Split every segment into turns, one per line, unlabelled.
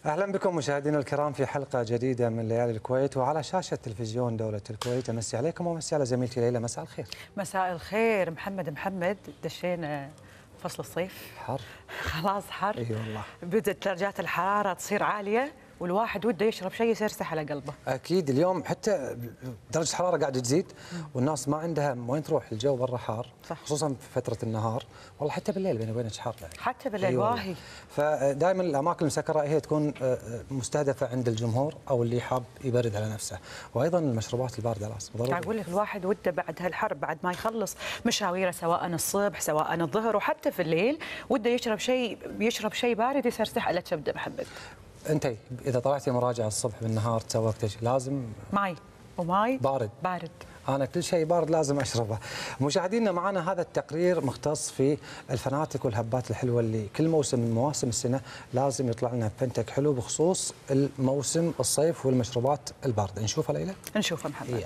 أهلا بكم مشاهدينا الكرام في حلقة جديدة من ليالي الكويت وعلى شاشة تلفزيون دولة الكويت. أمسي عليكم ومسي على زميلتي ليلى. مساء الخير.
مساء الخير محمد. دشينا فصل الصيف،
حر
خلاص حر.
اي والله،
بدأت درجات الحرارة تصير عالية والواحد وده يشرب شيء يسرسح على قلبه. اكيد
اليوم حتى درجه الحراره قاعده تزيد والناس ما عندها وين تروح، الجو برا حار صح. خصوصا في فتره النهار، والله حتى بالليل بيني وبينك حار بعد،
حتى بالليل واهي.
فدائما الاماكن المسكره هي تكون مستهدفه عند الجمهور او اللي حاب يبرد على نفسه، وايضا المشروبات البارده لازم ضروري.
اقول لك الواحد وده بعد هالحر بعد ما يخلص مشاويره سواء الصبح سواء الظهر وحتى في الليل وده يشرب شيء بارد يسرسح على كبده. محمد
انت اذا طلعتي مراجعه الصبح بالنهار تسوقتي لازم
ماي
بارد. أنا كل شيء بارد لازم أشربه. مشاهدينا معنا هذا التقرير مختص في الفناتك والهبات الحلوة اللي كل موسم من مواسم السنة لازم يطلع لنا فنتك حلو بخصوص الموسم الصيف والمشروبات الباردة. نشوفها ليلى؟
نشوفها محمد.
يلا.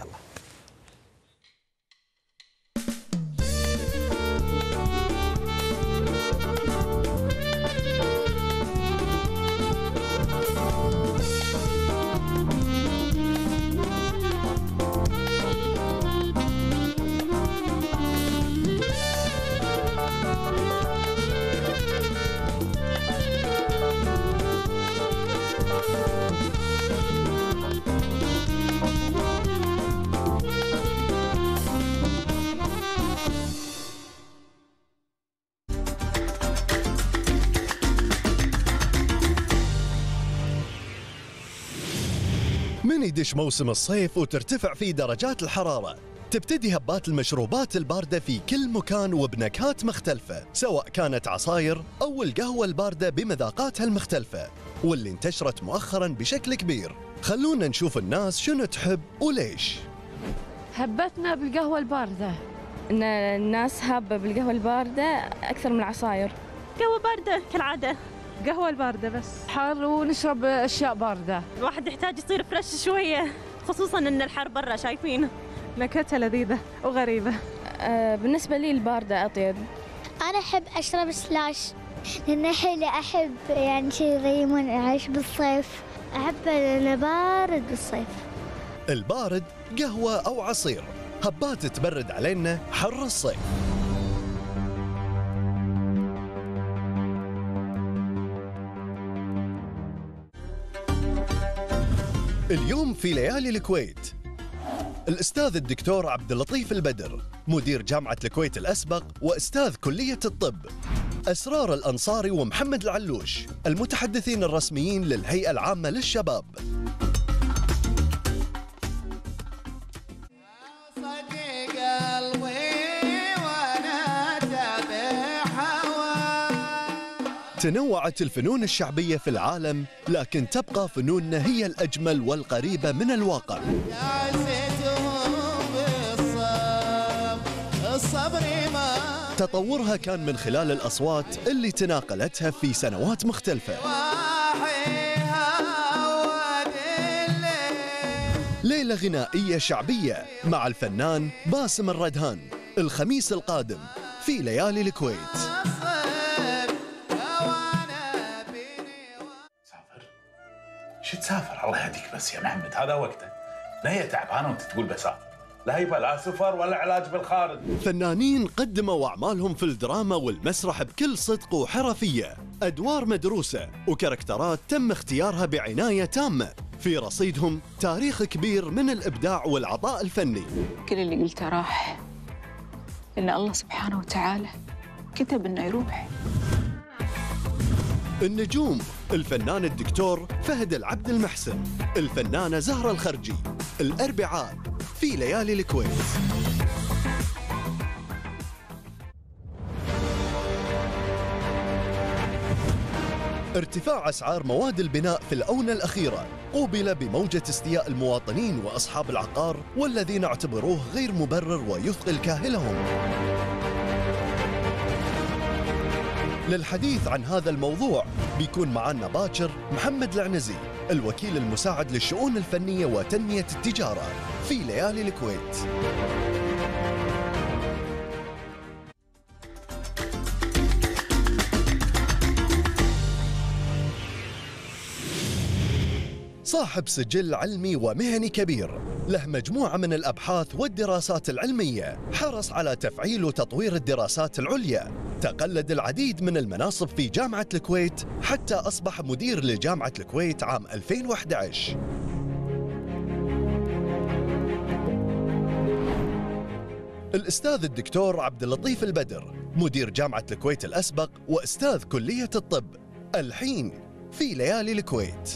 من يدش موسم الصيف وترتفع فيه درجات الحرارة، تبتدي هبات المشروبات الباردة في كل مكان وبنكهات مختلفة، سواء كانت عصاير أو القهوة الباردة بمذاقاتها المختلفة واللي انتشرت مؤخراً بشكل كبير. خلونا نشوف الناس شنو تحب وليش.
هبتنا بالقهوة الباردة، إن الناس هابة بالقهوة الباردة أكثر من العصاير.
قهوة باردة كالعادة، قهوة الباردة بس
حار ونشرب أشياء باردة.
الواحد يحتاج يصير فريش شوية، خصوصاً إن الحر برا شايفين
نكهتها لذيذة وغريبة.
بالنسبة لي الباردة أطيب.
أنا أحب أشرب سلاش لأنه حلو، أحب يعني شيء زي منعش بالصيف، أحب أنه بارد بالصيف.
البارد قهوة أو عصير، هبات تبرد علينا حر الصيف. اليوم في ليالي الكويت الأستاذ الدكتور عبد اللطيف البدر، مدير جامعة الكويت الأسبق وأستاذ كلية الطب، أسرار الأنصاري ومحمد العلوش، المتحدثين الرسميين للهيئة العامة للشباب. تنوعت الفنون الشعبية في العالم، لكن تبقى فنوننا هي الأجمل والقريبة من الواقع. تطورها كان من خلال الأصوات اللي تناقلتها في سنوات مختلفة. ليلة غنائية شعبية مع الفنان باسم الردهان الخميس القادم في ليالي الكويت.
شو تسافر الله يهديك بس يا محمد، هذا وقته. لا هي تعبانه وانت تقول بسافر، لا يبقى لا سفر ولا علاج بالخارج.
فنانين قدموا اعمالهم في الدراما والمسرح بكل صدق وحرفيه، ادوار مدروسه وكاركترات تم اختيارها بعنايه تامه. في رصيدهم تاريخ كبير من الابداع والعطاء الفني.
كل اللي قلته راح، لان الله سبحانه وتعالى كتب انه يروح.
النجوم الفنان الدكتور فهد العبد المحسن، الفنانة زهرة الخرجي، الأربعاء في ليالي الكويت. ارتفاع أسعار مواد البناء في الآونة الأخيرة قوبل بموجة استياء المواطنين وأصحاب العقار والذين اعتبروه غير مبرر ويثقل كاهلهم. للحديث عن هذا الموضوع بيكون معنا باكر محمد العنزي، الوكيل المساعد للشؤون الفنية وتنمية التجارة في ليالي الكويت. صاحب سجل علمي ومهني كبير، له مجموعة من الأبحاث والدراسات العلمية، حرص على تفعيل وتطوير الدراسات العليا، تقلد العديد من المناصب في جامعة الكويت حتى أصبح مدير لجامعة الكويت عام 2011. الأستاذ الدكتور عبد اللطيف البدر، مدير جامعة الكويت الأسبق وأستاذ كلية الطب، الحين في ليالي الكويت.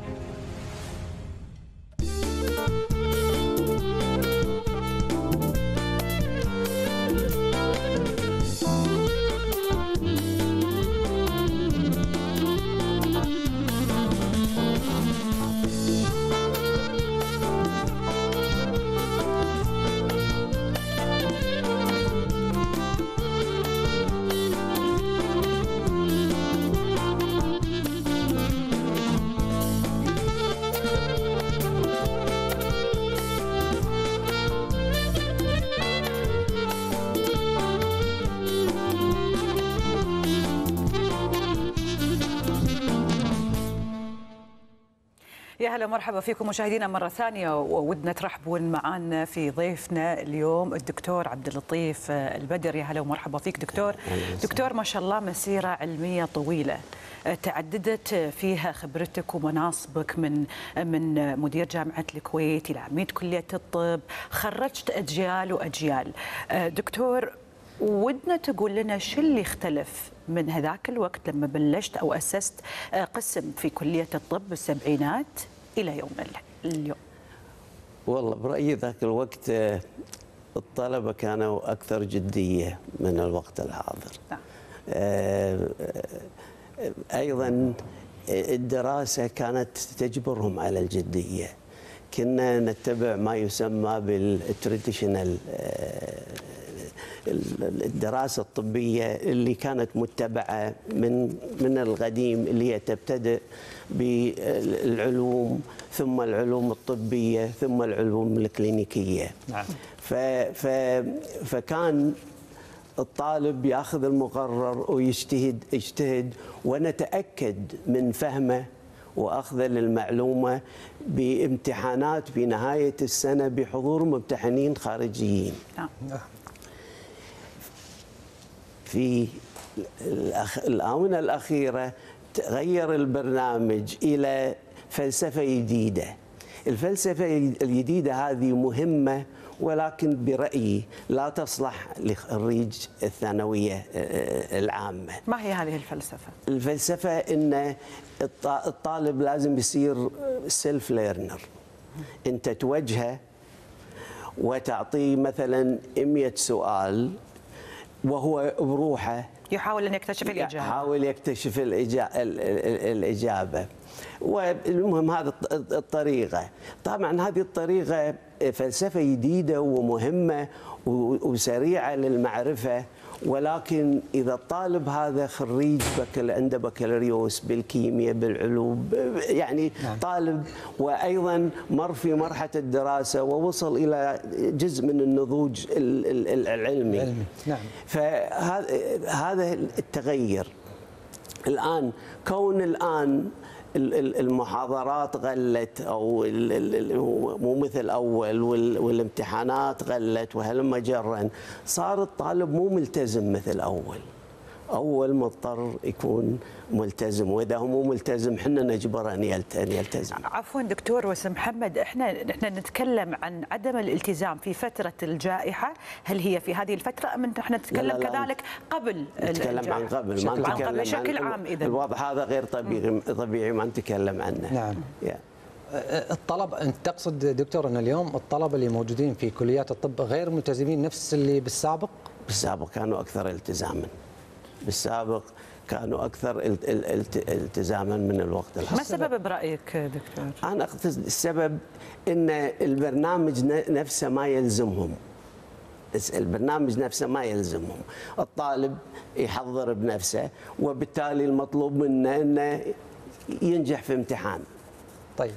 يا هلا ومرحبا فيكم مشاهدينا مرة ثانية، وودنا ترحبون معنا في ضيفنا اليوم الدكتور عبد اللطيف البدر. يا هلا ومرحبا فيك دكتور. دكتور ما شاء الله مسيرة علمية طويلة تعددت فيها خبرتك ومناصبك من مدير جامعة الكويت إلى عميد كلية الطب، خرجت أجيال وأجيال. دكتور ودنا تقول لنا شو اللي اختلف من هذاك الوقت لما بلشت أو أسست قسم في كلية الطب بالسبعينات إلى يوم اليوم؟
والله برأيي ذاك الوقت الطلبة كانوا أكثر جدية من الوقت الحاضر. أيضا الدراسة كانت تجبرهم على الجدية. كنا نتبع ما يسمى بالتراديشنال، الدراسة الطبية اللي كانت متبعة من القديم، اللي هي تبتدئ بالعلوم ثم العلوم الطبية ثم العلوم الكلينيكية. نعم. فكان الطالب ياخذ المقرر ويجتهد ونتأكد من فهمه وأخذه للمعلومة بامتحانات في نهاية السنة بحضور ممتحنين خارجيين. نعم. في الآونة الأخيرة تغير البرنامج إلى فلسفة جديدة. الفلسفة الجديدة هذه مهمة، ولكن برأيي لا تصلح لخريج الثانوية العامة.
ما هي هذه الفلسفة؟
الفلسفة إن الطالب لازم يصير سيلف ليرنر. أنت توجهه وتعطيه مثلا 100 سؤال وهو بروحه
يحاول أن يكتشف الإجابة.
يحاول يكتشف الإجابة. والمهم هذه الطريقة. طبعا هذه الطريقة فلسفة جديدة ومهمة وسريعة للمعرفة، ولكن إذا الطالب هذا خريج عنده بكالوريوس بالكيمياء بالعلوم، يعني طالب وأيضا مر في مرحلة الدراسة ووصل إلى جزء من النضوج العلمي. نعم. فهذا التغير الآن، كون الآن المحاضرات غلت او مو مثل اول، والامتحانات غلت وهلم جرا، صار الطالب مو ملتزم مثل اول مضطر يكون ملتزم، واذا هو مو ملتزم احنا نجبره ان يلتزم.
عفوا دكتور وسام محمد، احنا نتكلم عن عدم الالتزام في فتره الجائحه، هل هي في هذه الفتره ام احنا نتكلم كذلك قبل
نتكلم
الجائحة؟
عن قبل، ما نتكلم
بشكل عام. اذا
الوضع هذا غير طبيعي ما نتكلم عنه.
نعم. الطلب، انت تقصد دكتور ان اليوم الطلبه اللي موجودين في كليات الطب غير ملتزمين نفس اللي بالسابق؟
بالسابق كانوا اكثر التزاما. بالسابق كانوا أكثر التزاما من الوقت الحالي.
ما السبب برأيك دكتور؟
أنا أقصد السبب أن البرنامج نفسه ما يلزمهم. البرنامج نفسه ما يلزمهم. الطالب يحضر بنفسه، وبالتالي المطلوب منه أنه ينجح في امتحان.
طيب،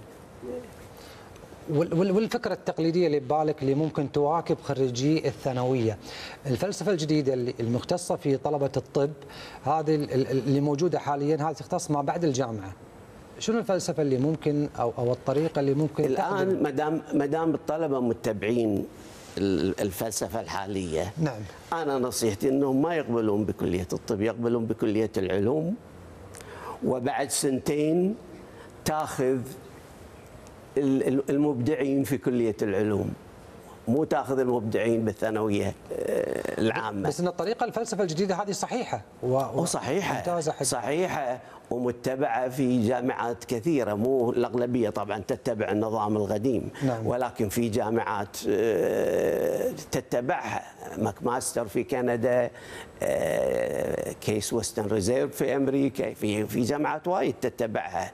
والفكرة التقليدية اللي ببالك اللي ممكن تواكب خريجي الثانوية، الفلسفة الجديدة المختصة في طلبة الطب هذه اللي موجودة حاليا، هذه تختص ما بعد الجامعة، شنو الفلسفه اللي ممكن او الطريقه اللي ممكن
الان ما دام الطلبه متبعين الفلسفه الحاليه،
نعم،
انا نصيحتي انهم ما يقبلون بكليه الطب، يقبلون بكليه العلوم، وبعد سنتين تاخذ المبدعين في كليه العلوم، مو تاخذ المبدعين بالثانويه العامه.
بس ان الطريقه الفلسفه الجديده هذه صحيحه
وصحيحه صحيحه ومتبعه في جامعات كثيره، مو الاغلبيه طبعا تتبع النظام القديم،
نعم.
ولكن في جامعات تتبعها، ماك ماستر في كندا، كيس ويسترن ريزيرف في امريكا، في جامعات وايد تتبعها،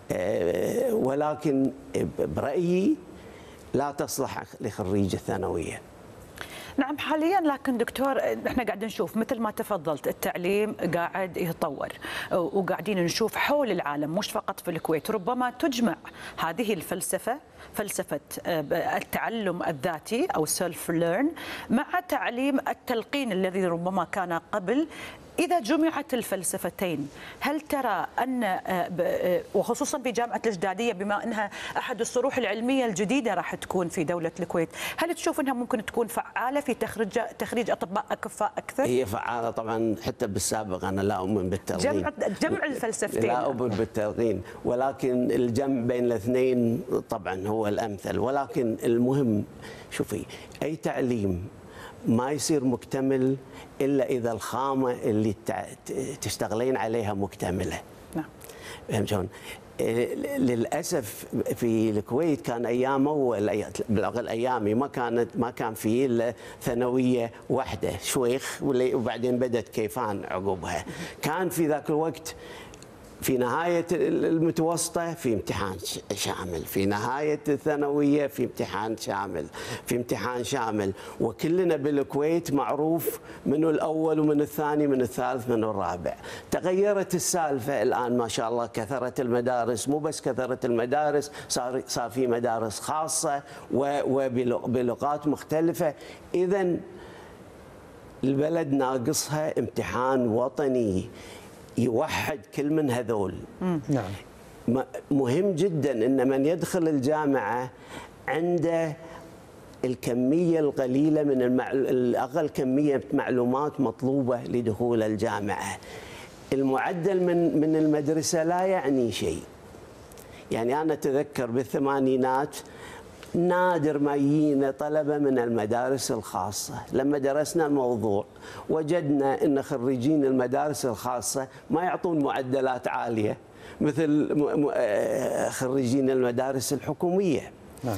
ولكن برايي لا تصلح لخريج الثانويه.
نعم حاليا، لكن دكتور احنا قاعدين نشوف مثل ما تفضلت التعليم قاعد يتطور، وقاعدين نشوف حول العالم مش فقط في الكويت ربما تجمع هذه الفلسفة، فلسفة التعلم الذاتي أو سيلف ليرن مع تعليم التلقين الذي ربما كان قبل. إذا جمعت الفلسفتين هل ترى أن وخصوصا في جامعة الجدادية بما أنها أحد الصروح العلمية الجديدة راح تكون في دولة الكويت، هل تشوف أنها ممكن تكون فعالة في تخريج أطباء أكفاء أكثر؟
هي فعالة طبعا، حتى بالسابق أنا لا أؤمن بالتلقين،
جمع الفلسفتين
لا أؤمن بالتلقين، ولكن الجمع بين الاثنين طبعا هو الأمثل. ولكن المهم شوفي، أي تعليم ما يصير مكتمل إلا إذا الخامة اللي تشتغلين عليها مكتملة.
نعم.
فهمت شلون؟ للأسف في الكويت كان أيامه بالأقل أيامي ما كان في إلا ثانوية واحدة شويخ، وبعدين بدت كيفان عقبها. كان في ذاك الوقت في نهاية المتوسطة في امتحان شامل، في نهاية الثانوية في امتحان شامل، في امتحان شامل، وكلنا بالكويت معروف منو الأول ومن الثاني من الثالث من الرابع. تغيرت السالفة الآن ما شاء الله، كثرت المدارس، مو بس كثرت المدارس، صار في مدارس خاصة وبلغات مختلفة. إذن البلد ناقصها امتحان وطني يوحد كل من هذول.
نعم.
مهم جدا ان من يدخل الجامعه عنده الكميه القليله من الاقل كميه معلومات مطلوبه لدخول الجامعه. المعدل من المدرسه لا يعني شيء. يعني انا اتذكر بالثمانينات نادر ما يجينا طلبة من المدارس الخاصة. لما درسنا الموضوع وجدنا أن خريجين المدارس الخاصة ما يعطون معدلات عالية مثل خريجين المدارس الحكومية.
نعم.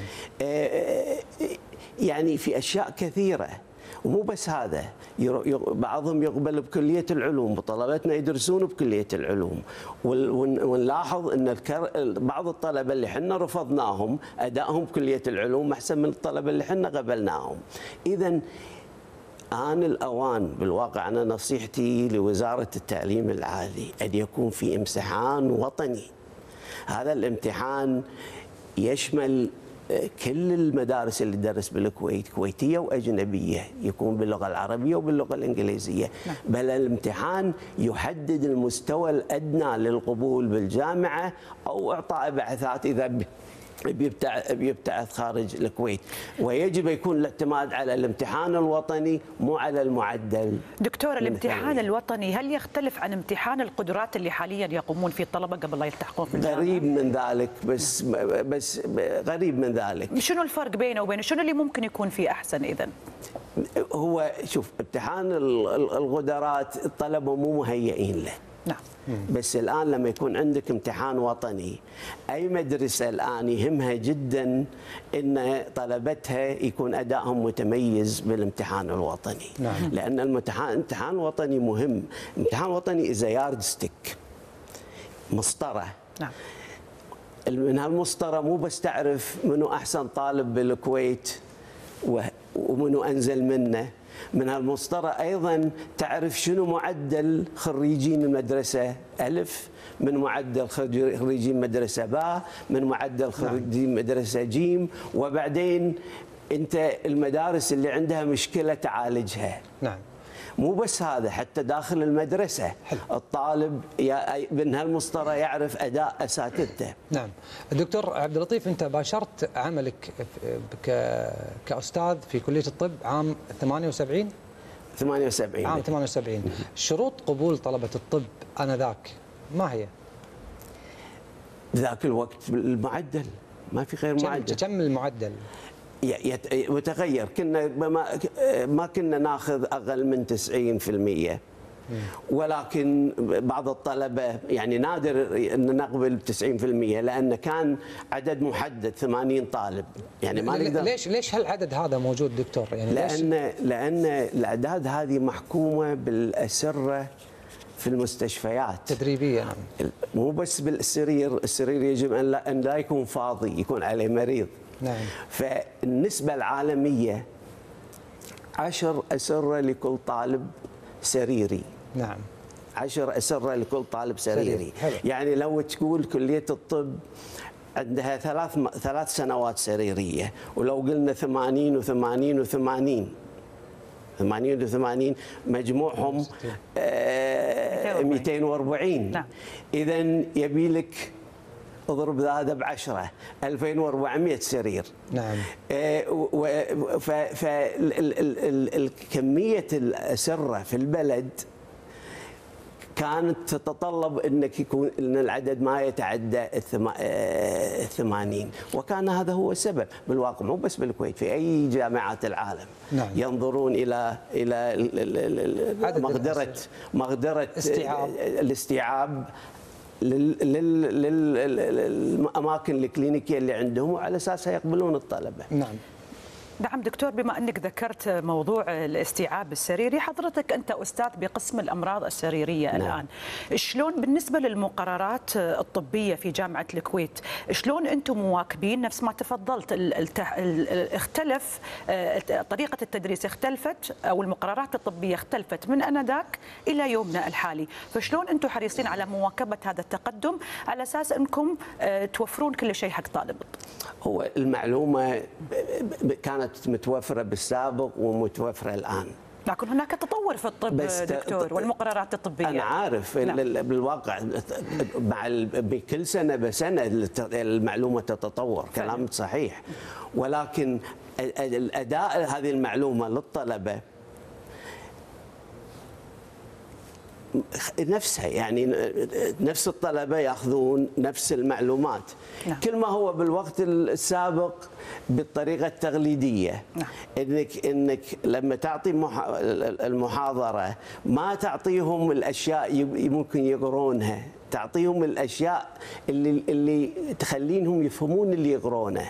يعني في أشياء كثيرة، ومو بس هذا، بعضهم يقبل بكلية العلوم، وطلبتنا يدرسون بكلية العلوم، ونلاحظ أن بعض الطلبة اللي حنا رفضناهم أدائهم بكلية العلوم أحسن من الطلبة اللي حنا قبلناهم. إذن آن الأوان بالواقع، أنا نصيحتي لوزارة التعليم العالي أن يكون في امتحان وطني. هذا الامتحان يشمل كل المدارس اللي تدرس بالكويت، كويتيه واجنبيه، يكون باللغه العربيه وباللغه الانجليزيه. بل الامتحان يحدد المستوى الادنى للقبول بالجامعه او اعطاء بعثات اذا بيبتعث خارج الكويت، ويجب يكون الاعتماد على الامتحان الوطني مو على المعدل.
دكتور، الامتحان الوطني هل يختلف عن امتحان القدرات اللي حاليا يقومون فيه الطلبه قبل لا يلتحقون في الجامعه؟
قريب من ذلك، بس قريب من ذلك.
شنو الفرق بينه وبينه؟ شنو اللي ممكن يكون فيه احسن اذا؟
هو شوف، امتحان القدرات الطلبه مو مهيئين له.
نعم.
بس الآن لما يكون عندك امتحان وطني، أي مدرسة الآن يهمها جدا أن طلبتها يكون أدائهم متميز بالامتحان الوطني.
نعم.
لأن الامتحان الوطني مهم. الامتحان الوطني إذا يارد ستيك، مسطرة.
نعم.
من هالمسطرة مو بس تعرف منو أحسن طالب بالكويت ومنو أنزل منه، من هالمسطرة أيضا تعرف شنو معدل خريجين المدرسة ألف، من معدل خريجين مدرسة باء، من معدل خريجين مدرسة جيم، وبعدين أنت المدارس اللي عندها مشكلة تعالجها.
نعم.
مو بس هذا، حتى داخل المدرسة الطالب من هالمسطرة يعرف أداء أساتذته.
نعم. الدكتور عبد اللطيف، أنت باشرت عملك كأستاذ في كلية الطب عام 78 عام 78. شروط قبول طلبة الطب آنذاك ما هي؟
ذاك الوقت المعدل، ما في غير معدل.
كم المعدل؟
متغير. كنا ما كنا ناخذ اقل من 90%، ولكن بعض الطلبه يعني نادر ان نقبل 90%، لان كان عدد محدد 80 طالب. يعني ما نقدر.
ليش هالعدد هذا موجود دكتور؟ يعني
لان الاعداد هذه محكومه بالاسره في المستشفيات
تدريبيا.
مو بس بالسرير، السرير يجب ان لا يكون فاضي، يكون عليه مريض.
نعم.
فالنسبة العالمية 10 أسرة لكل طالب سريري.
نعم.
10 أسرة لكل طالب سريري. يعني لو تقول كلية الطب عندها 3 سنوات سريرية، ولو قلنا 80 و80 و80 مجموعهم 240.
نعم.
إذا يبي لك اضرب هذا ب10 2400 سرير.
نعم.
فكمية الأسرة في البلد كانت تتطلب انك يكون ان العدد ما يتعدى 80، وكان هذا هو السبب بالواقع، مو بس بالكويت، في اي جامعات العالم.
نعم.
ينظرون الى مقدرة الاستيعاب للاماكن الكلينيكيه اللي عندهم، وعلى اساسها يقبلون الطلبه.
نعم.
نعم دكتور، بما أنك ذكرت موضوع الاستيعاب السريري، حضرتك أنت أستاذ بقسم الأمراض السريرية. نعم. الآن شلون بالنسبة للمقررات الطبية في جامعة الكويت، شلون أنتم مواكبين؟ نفس ما تفضلت اختلف طريقة التدريس، اختلفت أو المقررات الطبية اختلفت من آنذاك إلى يومنا الحالي، فشلون أنتم حريصين على مواكبة هذا التقدم على أساس أنكم توفرون كل شيء حق طالب الطب؟
هو المعلومة كانت متوفرة بالسابق ومتوفرة الآن،
لكن هناك تطور في الطب دكتور والمقررات الطبية.
أنا عارف. نعم. بالواقع مع بكل سنة بسنة المعلومة تتطور، كلامك صحيح، ولكن الأداء هذه المعلومة للطلبة نفسها، يعني نفس الطلبة يأخذون نفس المعلومات. نعم. كل ما هو بالوقت السابق بالطريقة التقليدية. نعم. انك لما تعطي المحاضرة ما تعطيهم الاشياء ممكن يقرونها، تعطيهم الاشياء اللي تخلينهم يفهمون اللي يقرونه.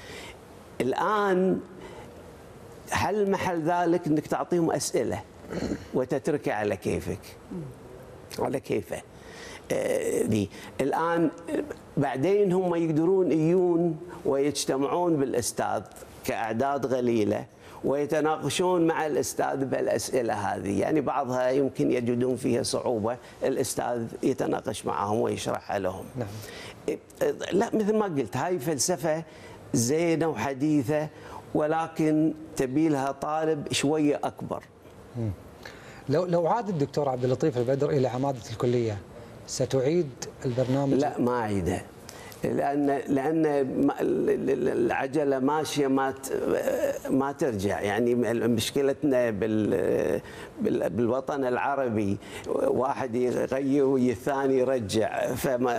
الآن حل محل ذلك انك تعطيهم أسئلة وتتركه على كيفك، على كيفه. دي الآن بعدين هم يقدرون يجون ويجتمعون بالأستاذ كأعداد قليلة ويتناقشون مع الأستاذ بالأسئلة هذه، يعني بعضها يمكن يجدون فيها صعوبة، الأستاذ يتناقش معهم ويشرحها لهم.
نعم.
لا، مثل ما قلت، هاي فلسفة زينة وحديثة، ولكن تبي لها طالب شوية أكبر.
لو عاد الدكتور عبد اللطيف البدر إلى عمادة الكلية ستعيد البرنامج؟
لا، ما أعيده، لأن العجلة ماشية ما ترجع. يعني مشكلتنا بالوطن العربي، واحد يغير والثاني يرجع،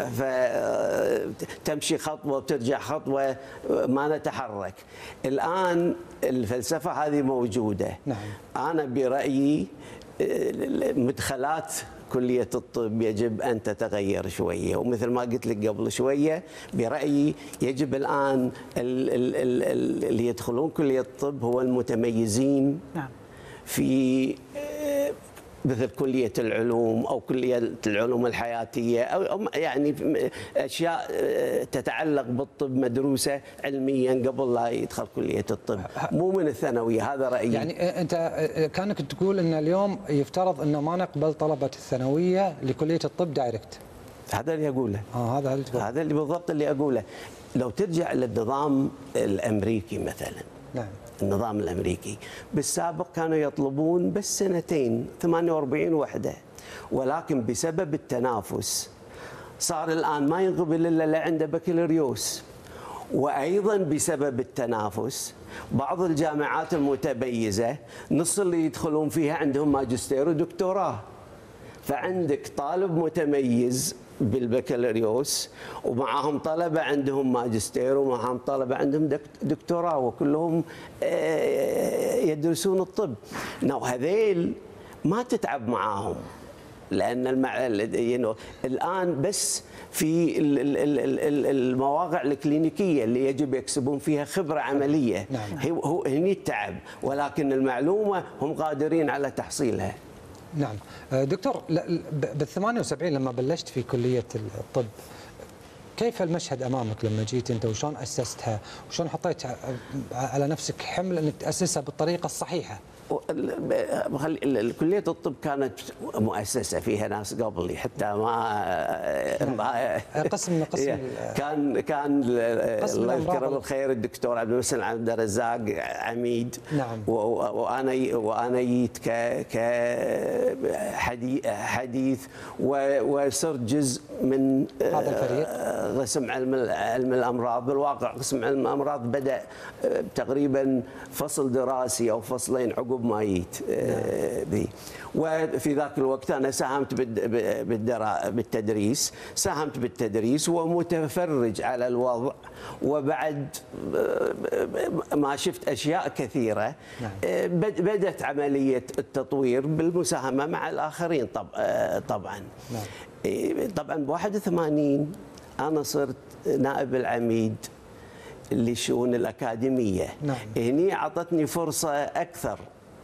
فتمشي خطوة وترجع خطوة، ما نتحرك. الآن الفلسفة هذه موجودة.
نعم.
أنا برأيي مدخلات كلية الطب يجب أن تتغير شوية، ومثل ما قلت لك قبل شوية، برأيي يجب الآن اللي يدخلون كلية الطب هو المتميزين. نعم. في مثل كلية العلوم أو كلية العلوم الحياتية، أو يعني أشياء تتعلق بالطب مدروسة علميا قبل لا يدخل كلية الطب، مو من الثانوية. هذا رأيي.
يعني أنت كانك تقول أن اليوم يفترض أنه ما نقبل طلبة الثانوية لكلية الطب دايركت.
هذا اللي أقوله.
هذا اللي
بالضبط اللي أقوله. لو ترجع للنظام الأمريكي مثلا،
نعم.
النظام الأمريكي. بالسابق كانوا يطلبون بس 2 48 وحدة، ولكن بسبب التنافس صار الآن ما ينقبل إلا اللي عنده بكالوريوس. وأيضا بسبب التنافس بعض الجامعات المتميزة نص اللي يدخلون فيها عندهم ماجستير ودكتوراه. فعندك طالب متميز بالبكالوريوس ومعهم طلبة عندهم ماجستير ومعهم طلبة عندهم دكتوراه، وكلهم يدرسون الطب. هذيل ما تتعب معاهم، لأن الآن بس في المواقع الكلينيكية اللي يجب يكسبون فيها خبرة عملية.
نعم.
هو هني التعب، ولكن المعلومة هم قادرين على تحصيلها.
نعم. دكتور، بال 78 لما بلشت في كلية الطب، كيف المشهد امامك لما جيت انت، وشلون اسستها، وشلون حطيت على نفسك حمل انك تاسسها بالطريقه الصحيحه؟
كلية الطب كانت مؤسسة فيها ناس قبلي حتى ما
قسم
كان الله يذكره بالخير الدكتور عبد المحسن عبد الرزاق عميد.
نعم.
وانا جيت كحديث وصرت جزء من
هذا الفريق
قسم علم الامراض. بالواقع قسم علم الامراض بدا تقريبا فصل دراسي او فصلين عقب ما جيت بي. وفي ذاك الوقت انا ساهمت بالتدريس، ساهمت بالتدريس ومتفرج على الوضع، وبعد ما شفت اشياء كثيره بدات عمليه التطوير بالمساهمه مع الاخرين طبعا. طبعا ب 81 انا صرت نائب العميد للشؤون الأكاديمية.
نعم.
هني أعطتني فرصة أكثر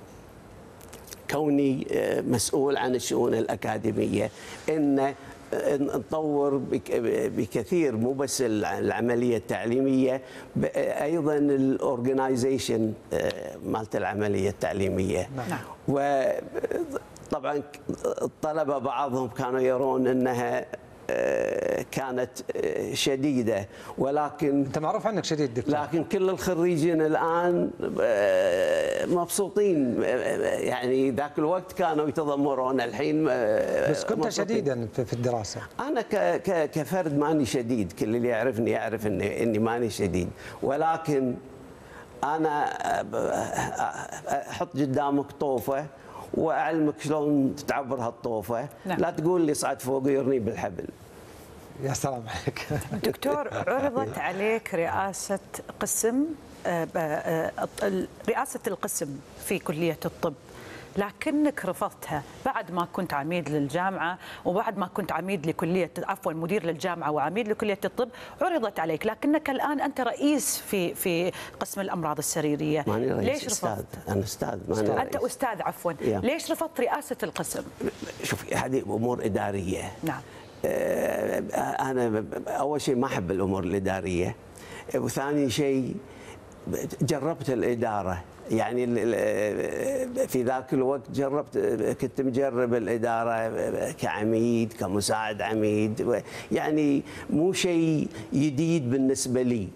كوني مسؤول عن الشؤون الأكاديمية إن نطور بكثير، مو بس العملية التعليمية، أيضا الأورجنايزيشن مالت العملية التعليمية.
نعم.
وطبعا الطلبة بعضهم كانوا يرون أنها كانت شديدة، ولكن
انت معروف عنك شديد دكتور.
لكن كل الخريجين الآن مبسوطين. يعني ذاك الوقت كانوا يتذمرون، الحين
بس كنت شديدا في الدراسة.
أنا كفرد ماني شديد، كل اللي يعرفني يعرف إني ماني شديد، ولكن أنا أحط قدامك طوفة واعلمك شلون تعبر هالطوفه. نعم. لا تقول لي صعد فوق يرني بالحبل.
يا سلام عليك.
دكتور، عرضت عليك رئاسه قسم رئاسه القسم في كليه الطب، لكنك رفضتها بعد ما كنت عميد للجامعه وبعد ما كنت عميد لكليه مدير للجامعه وعميد لكليه الطب. عرضت عليك، لكنك الان انت رئيس في قسم الامراض السريريه.
ماني رئيس،
ليش رفضت؟
انا استاذ، ماني رئيس.
انت استاذ، عفوا. ليش رفضت رئاسه القسم؟
شوفي، هذه امور اداريه.
نعم.
انا اول شيء ما احب الامور الاداريه، وثاني شيء جربت الاداره. يعني في ذاك الوقت كنت مجرب الإدارة كعميد، كمساعد عميد، يعني مو شيء جديد بالنسبة لي.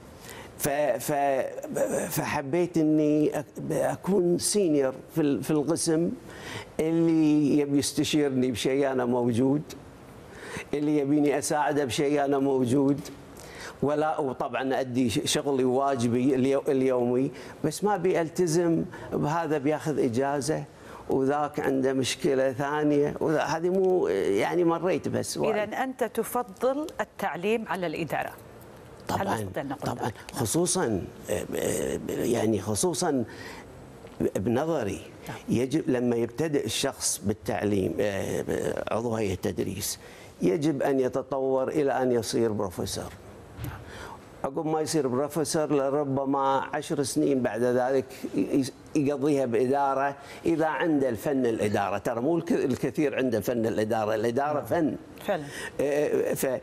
فحبيت أني أكون سينيور في القسم، اللي يبي يستشيرني بشيء أنا موجود، اللي يبيني أساعده بشيء أنا موجود، وطبعا أدي شغلي وواجبي اليومي، بس ما بيلتزم بهذا، بياخذ إجازة وذاك عنده مشكلة ثانية، وهذه مو يعني مريت بس.
إذا أنت تفضل التعليم على الإدارة؟
طبعا خصوصا يعني خصوصا بنظري يجب لما يبتدئ الشخص بالتعليم عضو هيئة التدريس يجب أن يتطور إلى أن يصير بروفيسور. عقب ما يصير بروفيسور لربما 10 سنين بعد ذلك يقضيها بإدارة، إذا عنده الفن الإدارة. ترى مو الكثير عنده فن الإدارة، الإدارة فن فعلا.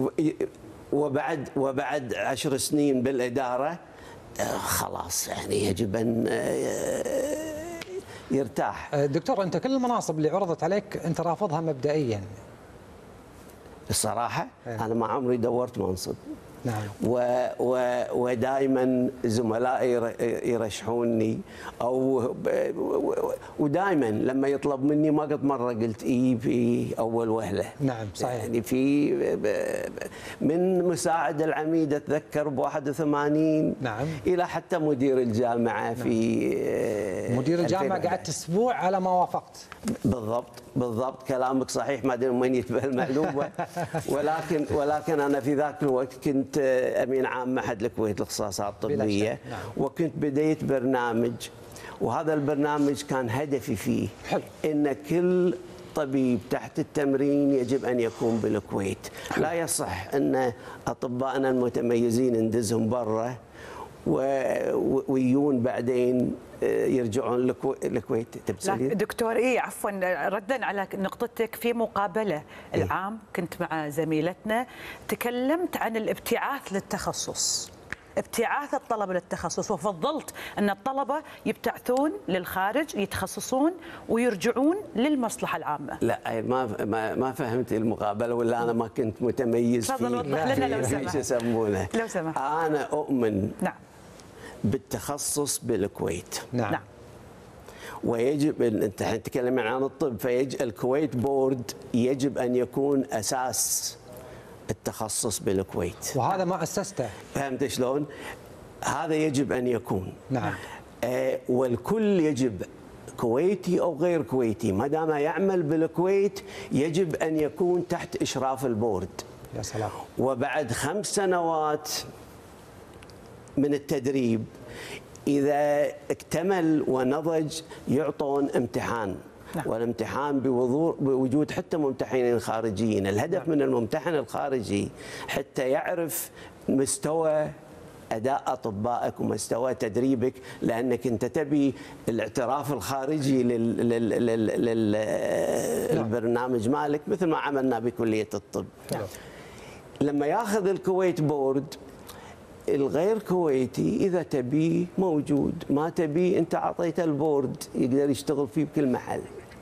وبعد 10 سنين بالإدارة خلاص يعني يجب أن يرتاح.
دكتور، أنت كل المناصب اللي عرضت عليك أنت رافضها مبدئيا.
الصراحة أنا ما عمري دورت منصب.
نعم.
ودائما زملائي يرشحوني، او ودائما لما يطلب مني ما قد مره قلت في اول وهله.
نعم صحيح.
يعني في من مساعد العميد اتذكر ب 81
نعم.
الى حتى مدير الجامعه. نعم. في
مدير الجامعه قعدت اسبوع على ما وافقت.
بالضبط كلامك صحيح، ما ادري من يتبه المعلومه. ولكن انا في ذاك الوقت كنت امين عام معهد الكويت للاختصاصات الطبيه. نعم. وكنت بديت برنامج، وهذا البرنامج كان هدفي فيه
حلو.
ان كل طبيب تحت التمرين يجب ان يكون بالكويت. لا يصح ان اطبائنا المتميزين ندزهم برا ويجون بعدين يرجعون الكويت.
تبتسلين دكتور عفوا ردا على نقطتك، في مقابله العام كنت مع زميلتنا تكلمت عن الابتعاث للتخصص، ابتعاث الطلبه للتخصص، وفضلت ان الطلبه يبتعثون للخارج يتخصصون ويرجعون للمصلحه العامه.
لا ما فهمت المقابله، ولا انا ما كنت متميز فيه.
تفضل وضح لنا لو سمحت.
يسمونه
لو سمحت.
انا اؤمن
نعم
بالتخصص بالكويت.
نعم.
ويجب انت تتكلم عن الطب، الكويت بورد يجب ان يكون اساس التخصص بالكويت.
وهذا ما اسسته.
فهمت شلون؟ هذا يجب ان يكون.
نعم.
والكل يجب، كويتي او غير كويتي، ما دام يعمل بالكويت يجب ان يكون تحت اشراف البورد.
يا سلام.
وبعد 5 سنوات من التدريب اذا اكتمل ونضج يعطون امتحان. نعم. والامتحان بوجود حتى ممتحنين خارجيين. الهدف نعم. من الممتحن الخارجي حتى يعرف مستوى اداء اطبائك ومستوى تدريبك، لانك انت تبي الاعتراف الخارجي للبرنامج مالك، مثل ما عملنا بكليه الطب. نعم. لما ياخذ الكويت بورد، الغير كويتي اذا تبيه موجود، ما تبيه انت اعطيته البورد يقدر يشتغل فيه بكل محل.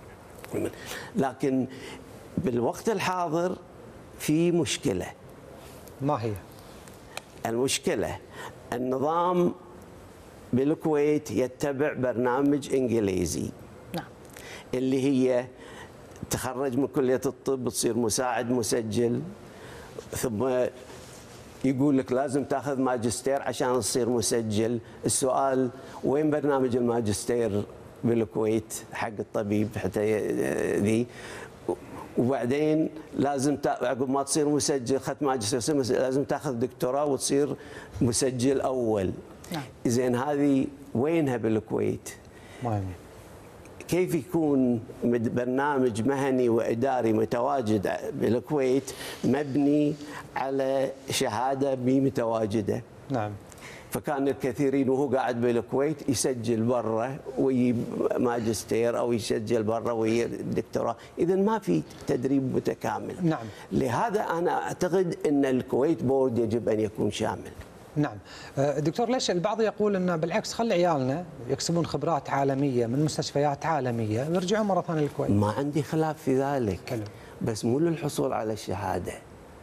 لكن بالوقت الحاضر في مشكله.
ما هي؟
المشكله النظام بالكويت يتبع برنامج انجليزي.
نعم.
اللي هي تخرج من كليه الطب تصير مساعد مسجل، ثم يقول لك لازم تاخذ ماجستير عشان تصير مسجل. السؤال وين برنامج الماجستير بالكويت حق الطبيب حتى ذي؟ وبعدين لازم عقب ما تصير مسجل اخذت ماجستير لازم تاخذ دكتوراه وتصير مسجل اول. نعم. زين هذه وينها بالكويت؟
ما
كيف يكون برنامج مهني واداري متواجد بالكويت مبني على شهاده متواجده؟
نعم.
فكان الكثيرين وهو قاعد بالكويت يسجل برا ويجيب ماجستير او يسجل برا ويجيب دكتوراه، اذا ما في تدريب متكامل.
نعم.
لهذا انا اعتقد ان الكويت بورد يجب ان يكون شامل.
نعم. دكتور، ليش البعض يقول ان بالعكس خلي عيالنا يكسبون خبرات عالميه من مستشفيات عالميه ويرجعون مره ثانيه للكويت؟
ما عندي خلاف في ذلك.
حلو.
بس مو للحصول على الشهاده.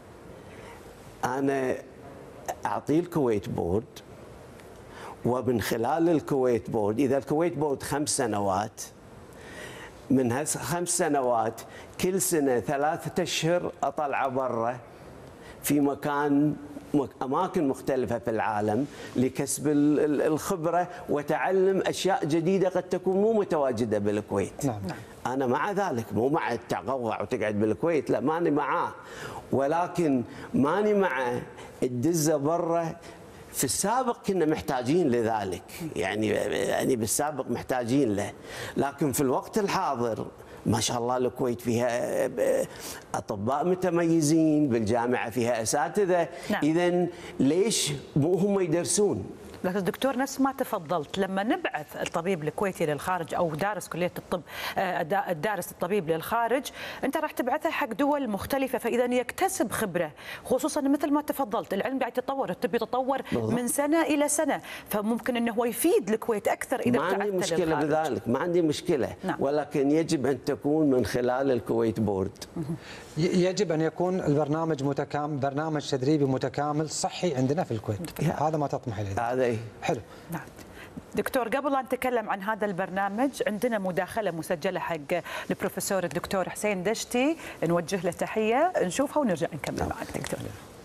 انا اعطيه الكويت بورد، ومن خلال الكويت بورد، اذا الكويت بورد 5 سنوات، من ه5 سنوات كل سنه 3 أشهر اطلعه برا في اماكن مختلفه في العالم لكسب الخبره وتعلم اشياء جديده قد تكون مو متواجده بالكويت.
نعم.
انا مع ذلك، مو مع التقوع وتقعد بالكويت، لا ماني معاه، ولكن ماني مع الدزه برا. في السابق كنا محتاجين لذلك، يعني بالسابق محتاجين له، لكن في الوقت الحاضر ما شاء الله الكويت فيها اطباء متميزين، بالجامعه فيها اساتذه. نعم. اذا ليش مو هم يدرسون؟
لكن دكتور نفس ما تفضلت، لما نبعث الطبيب الكويتي للخارج او دارس كليه الطب الدارس الطبيب للخارج، انت راح تبعثه حق دول مختلفه، فاذا يكتسب خبره، خصوصا مثل ما تفضلت العلم قاعد يتطور، الطب يتطور من سنه الى سنه، فممكن انه هو يفيد الكويت اكثر اذا
ما عندي مشكله بذلك، ما عندي مشكله. نعم. ولكن يجب ان تكون من خلال الكويت بورد.
يجب ان يكون البرنامج متكامل، برنامج تدريبي متكامل صحي عندنا في الكويت. هذا ما تطمح اليه.
هذا
حلو.
نعم. دكتور، قبل أن نتكلم عن هذا البرنامج عندنا مداخلة مسجلة حق البروفيسور الدكتور حسين دشتي، نوجه له تحية، نشوفها ونرجع نكمل معك دكتور.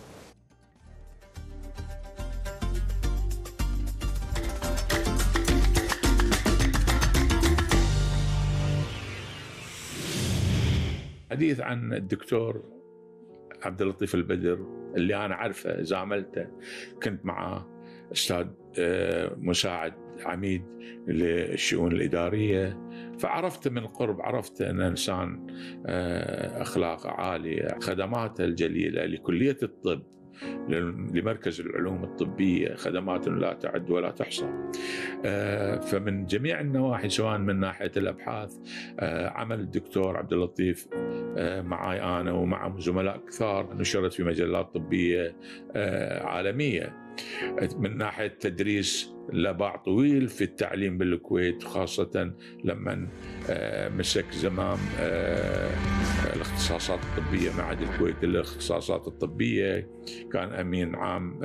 حديث عن الدكتور عبد اللطيف البدر اللي أنا أعرفه، زاملته، كنت معه أستاذ مساعد عميد للشؤون الإدارية، فعرفته من قرب، عرفته أنه إنسان أخلاقه عالية، خدماته الجليلة لكلية الطب، لمركز العلوم الطبية، خدمات لا تعد ولا تحصى. فمن جميع النواحي، سواء من ناحية الأبحاث، عمل الدكتور عبد اللطيف معي أنا ومع زملاء كثار نشرت في مجلات طبية عالمية. من ناحية تدريس له باع طويل في التعليم بالكويت، خاصة لما مسك زمام الاختصاصات الطبية، معهد الكويت للاختصاصات الطبية، كان أمين عام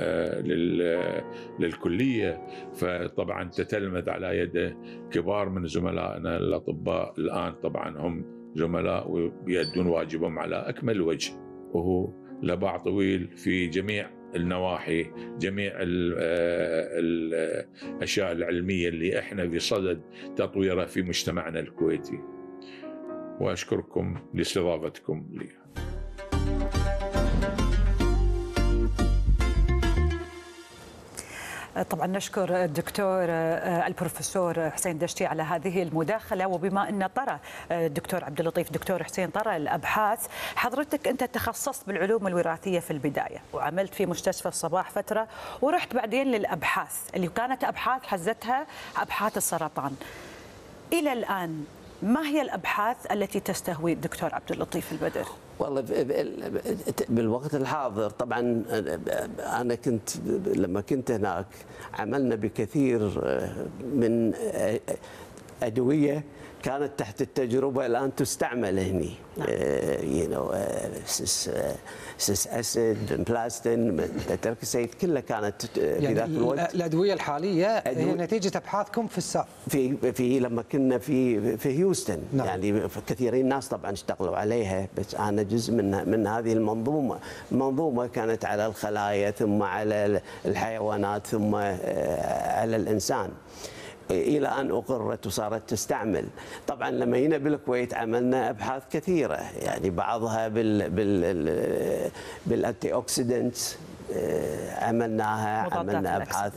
للكلية، فطبعا تتلمذ على يده كبار من زملائنا الأطباء، الآن طبعا هم زملاء ويؤدون واجبهم على أكمل وجه، وهو له باع طويل في جميع النواحي، جميع الأشياء العلمية اللي احنا بصدد تطويرها في مجتمعنا الكويتي. وأشكركم لاستضافتكم لي.
طبعا نشكر الدكتور البروفيسور حسين دشتي على هذه المداخله. وبما ان طرى الدكتور عبد اللطيف، دكتور حسين طرى الابحاث، حضرتك انت تخصصت بالعلوم الوراثيه في البدايه، وعملت في مستشفى الصباح فتره، ورحت بعدين للابحاث اللي كانت ابحاث حزتها ابحاث السرطان. الى الان ما هي الابحاث التي تستهوي الدكتور عبد اللطيف البدر؟
والله بالوقت الحاضر طبعا انا كنت لما كنت هناك عملنا بكثير من ادويه كانت تحت التجربه، الان تستعمل هني. سيس اسيد، بلاستين، تركسيد، كلها كانت في ذاك الوقت.
الادويه الحاليه هي نتيجه ابحاثكم في السابق
في لما كنا في هيوستن.
نعم.
يعني كثيرين ناس طبعا اشتغلوا عليها، بس انا جزء من هذه المنظومه. المنظومه كانت على الخلايا، ثم على الحيوانات، ثم على الانسان، إلى أن أقرت وصارت تستعمل. طبعا لما هنا بالكويت عملنا أبحاث كثيرة، يعني بعضها بالأنتي أوكسيدنتس عملنا أبحاث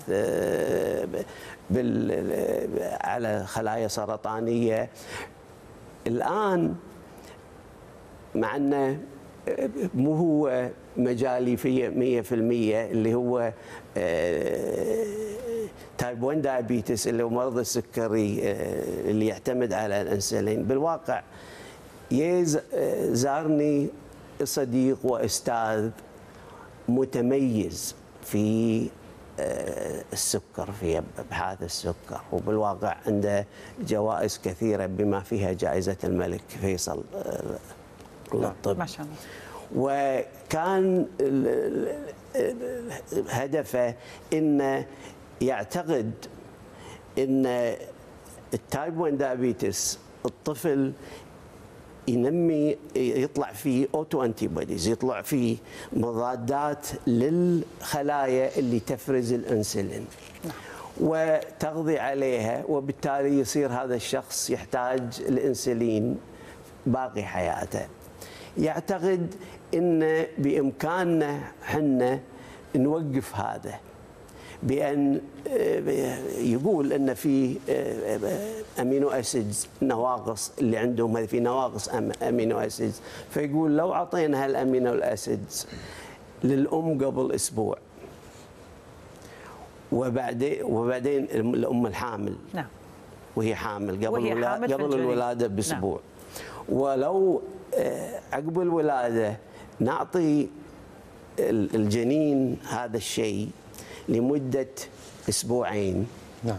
على خلايا سرطانية. الآن مع أنه مو هو مجالي فيه 100%، اللي هو تايب 1 دايابيتس، اللي هو مرض السكري اللي يعتمد على الانسولين. بالواقع زارني صديق واستاذ متميز في السكر، في ابحاث السكر، وبالواقع عنده جوائز كثيره بما فيها جائزه الملك فيصل للطب.
ما شاء الله.
وكان هدفه انه يعتقد ان التايب 1 دايابيتس الطفل يطلع فيه اوتو انتي بوديز، يطلع فيه مضادات للخلايا اللي تفرز الانسولين وتقضي عليها، وبالتالي يصير هذا الشخص يحتاج الانسولين باقي حياته. يعتقد ان بامكاننا حنا نوقف هذا، بأن يقول أن في أمينو أسيدز نواقص، اللي عندهم في نواقص أمينو أسيدز، فيقول لو أعطينا هالأمينو أسيدز للأم قبل أسبوع وبعدين الام الحامل،
نعم،
وهي حامل
وهي حامل
قبل الولاده باسبوع، نعم. ولو عقب الولاده نعطي الجنين هذا الشيء لمده اسبوعين،
نعم،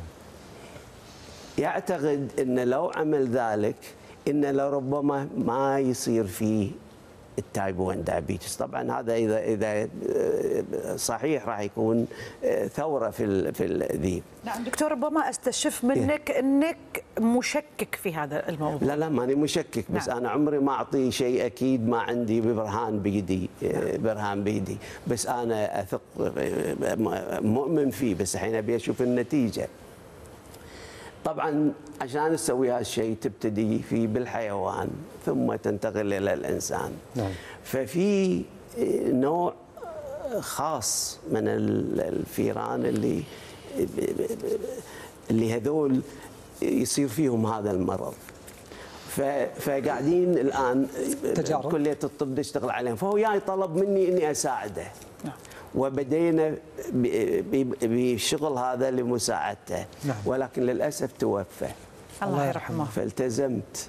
يعتقد ان لو عمل ذلك ان لربما ما يصير فيه التايب 1 دايابيتس. طبعا هذا اذا صحيح راح يكون ثوره في ذي.
نعم دكتور، ربما استشف منك انك مشكك في هذا الموضوع.
لا ماني مشكك، بس نعم. انا عمري ما اعطي شيء اكيد ما عندي برهان بيدي، برهان بيدي، بس انا اثق مؤمن فيه، بس الحين ابي اشوف النتيجه. طبعا عشان تسوي هالشيء تبتدي فيه بالحيوان ثم تنتقل الى الانسان.
نعم.
ففي نوع خاص من الفيران اللي هذول يصير فيهم هذا المرض. فقاعدين الان
تجارب.
كليه الطب تشتغل عليهم، فهو جاي طلب مني اني اساعده. نعم. وبدينا بالشغل هذا لمساعدته.
نعم.
ولكن للاسف توفى،
الله يرحمه.
فالتزمت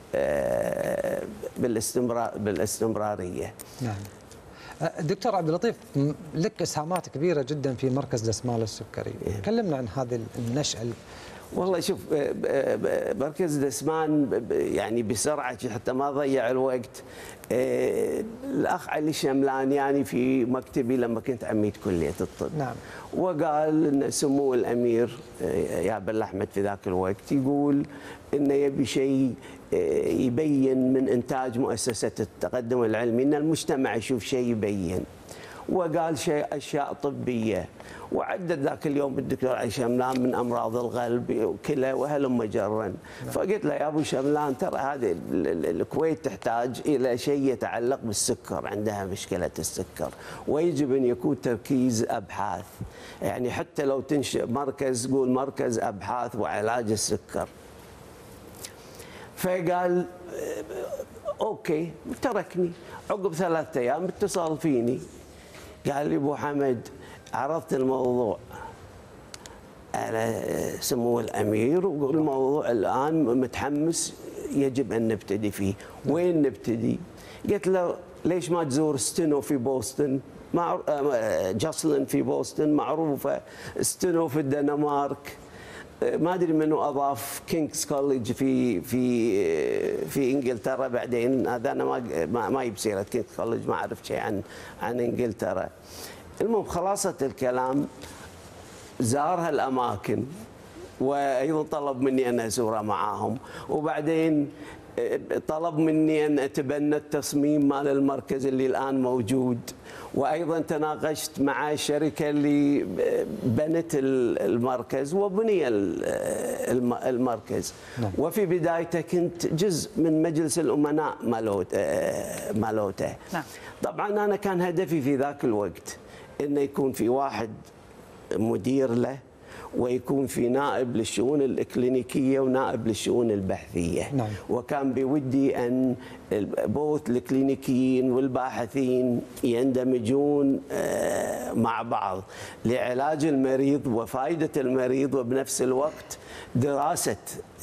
بالاستمراريه.
نعم. دكتور عبد اللطيف، لك اسهامات كبيره جدا في مركز دسمال السكري، كلمنا عن هذه النشأة.
والله شوف، مركز دسمان يعني بسرعه حتى ما ضيع الوقت، الاخ علي شملان يعني في مكتبي لما كنت عميد كليه الطب.
نعم.
وقال ان سمو الامير يا بل احمد في ذاك الوقت يقول انه يبي شيء يبين من انتاج مؤسسه التقدم العلمي ان المجتمع يشوف شيء يبين، وقال شيء اشياء طبيه، وعدد ذاك اليوم الدكتور علي شملان من امراض القلب وكلى وهلم جرا. فقلت له يا ابو شملان ترى هذه الكويت تحتاج الى شيء يتعلق بالسكر، عندها مشكله السكر، ويجب ان يكون تركيز ابحاث، يعني حتى لو تنشئ مركز قول مركز ابحاث وعلاج السكر. فقال اوكي، تركني. عقب 3 ايام اتصل فيني قال لي ابو حمد عرضت الموضوع على سمو الامير والموضوع الان متحمس يجب ان نبتدي فيه، وين نبتدي؟ قلت له ليش ما تزور ستينو في بوسطن، جوسلين في بوسطن معروفه، ستينو في الدنمارك، ما ادري منو اضاف كينجز كوليدج في انجلترا، بعدين هذا انا ما يجيب سيره كينجز كوليدج، ما اعرف شيء عن انجلترا. المهم خلاصه الكلام زار هالاماكن، وايضا طلب مني ان ازورها معاهم، وبعدين طلب مني ان اتبنى التصميم مال المركز اللي الان موجود، وايضا تناقشت مع الشركه اللي بنت المركز وبني المركز.
نعم.
وفي بدايته كنت جزء من مجلس الامناء مالوته.
نعم.
طبعا انا كان هدفي في ذاك الوقت انه يكون في واحد مدير له، ويكون في نائب للشؤون الإكلينيكية ونائب للشؤون البحثية.
نعم.
وكان بودي أن بوث الكلينيكيين والباحثين يندمجون مع بعض لعلاج المريض وفائدة المريض، وبنفس الوقت دراسة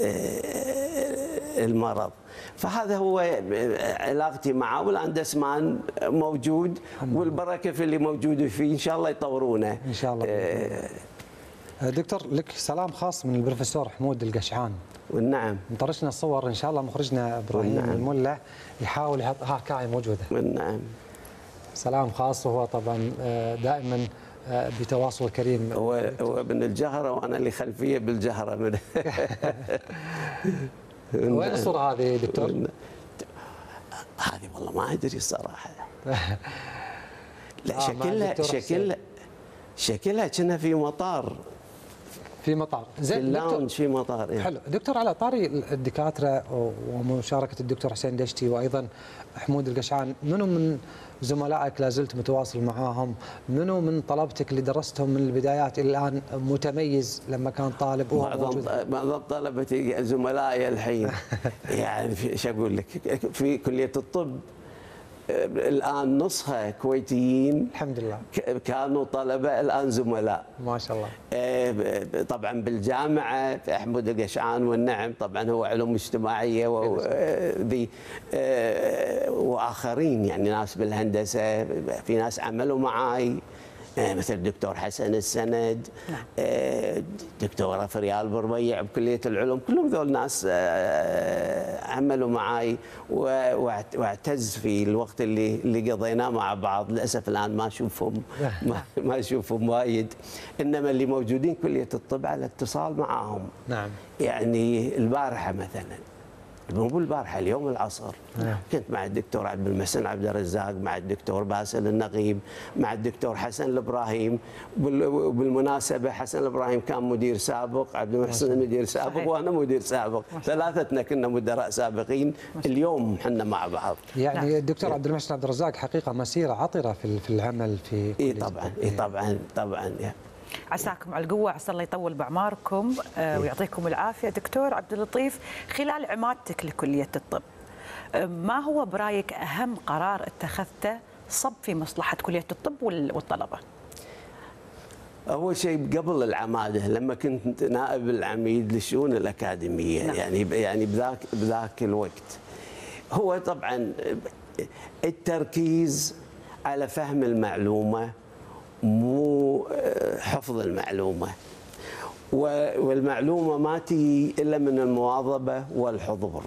المرض. فهذا هو علاقتي معه، والآن دسمان موجود والبركة في اللي موجود فيه، إن شاء الله يطورونه
إن شاء الله. دكتور لك سلام خاص من البروفيسور حمود القشعان.
والنعم.
مطرشنا الصور ان شاء الله مخرجنا ابراهيم الملا يحاول كاي موجوده.
والنعم.
سلام خاص، وهو طبعا دائما بتواصل كريم.
هو ابن الجهره وانا اللي خلفيه بالجهره من
وين الصوره هذه دكتور؟
هذه والله ما ادري الصراحه. لا شكلها كأنها في مطار.
في مطار.
زين. في اللونج في مطار. إيه؟
حلو. دكتور على طاري الدكاتره ومشاركه الدكتور حسين دشتي وايضا حمود القشعان، منو من زملائك لا زلت متواصل معاهم؟ منو من طلبتك اللي درستهم من البدايات الى الان متميز لما كان طالب وهو موجود؟
معظم طلبتي زملائي الحين يعني شو اقول لك، في كليه الطب الآن نصها كويتيين
الحمد لله،
كانوا طلبة الآن زملاء
ما شاء الله.
طبعا بالجامعة في أحمد القشعان والنعم، طبعا هو علوم اجتماعية وآخرين، يعني ناس بالهندسة، في ناس عملوا معاي مثل الدكتور حسن السند، دكتورة فريال بربيع بكلية العلوم، كلهم ذول ناس عملوا معي واعتز في الوقت اللي قضيناه مع بعض. للأسف الآن ما أشوفهم وايد، إنما اللي موجودين كلية الطب على اتصال معاهم.
نعم.
يعني البارحة مثلا، مو البارحه، اليوم العصر كنت مع الدكتور عبد المحسن عبد الرزاق، مع الدكتور باسل النقيب، مع الدكتور حسن الابراهيم. وبالمناسبه حسن الابراهيم كان مدير سابق، عبد المحسن مدير سابق، وانا مدير سابق، ثلاثتنا كنا مدراء سابقين. اليوم احنا مع بعض.
يعني الدكتور عبد المحسن عبد الرزاق حقيقه مسيره عطره في العمل في
اي طبعا، اي طبعا.
عساكم على القوة، عسى الله يطول بعماركم ويعطيكم العافية. دكتور عبد اللطيف، خلال عمادتك لكلية الطب، ما هو برايك أهم قرار اتخذته صب في مصلحة كلية الطب والطلبة؟
أول شيء قبل العمادة، لما كنت نائب العميد للشؤون الأكاديمية، نعم. يعني بذاك الوقت هو طبعا التركيز على فهم المعلومة، مو حفظ المعلومة، والمعلومة ما تجي إلا من المواظبة والحضور.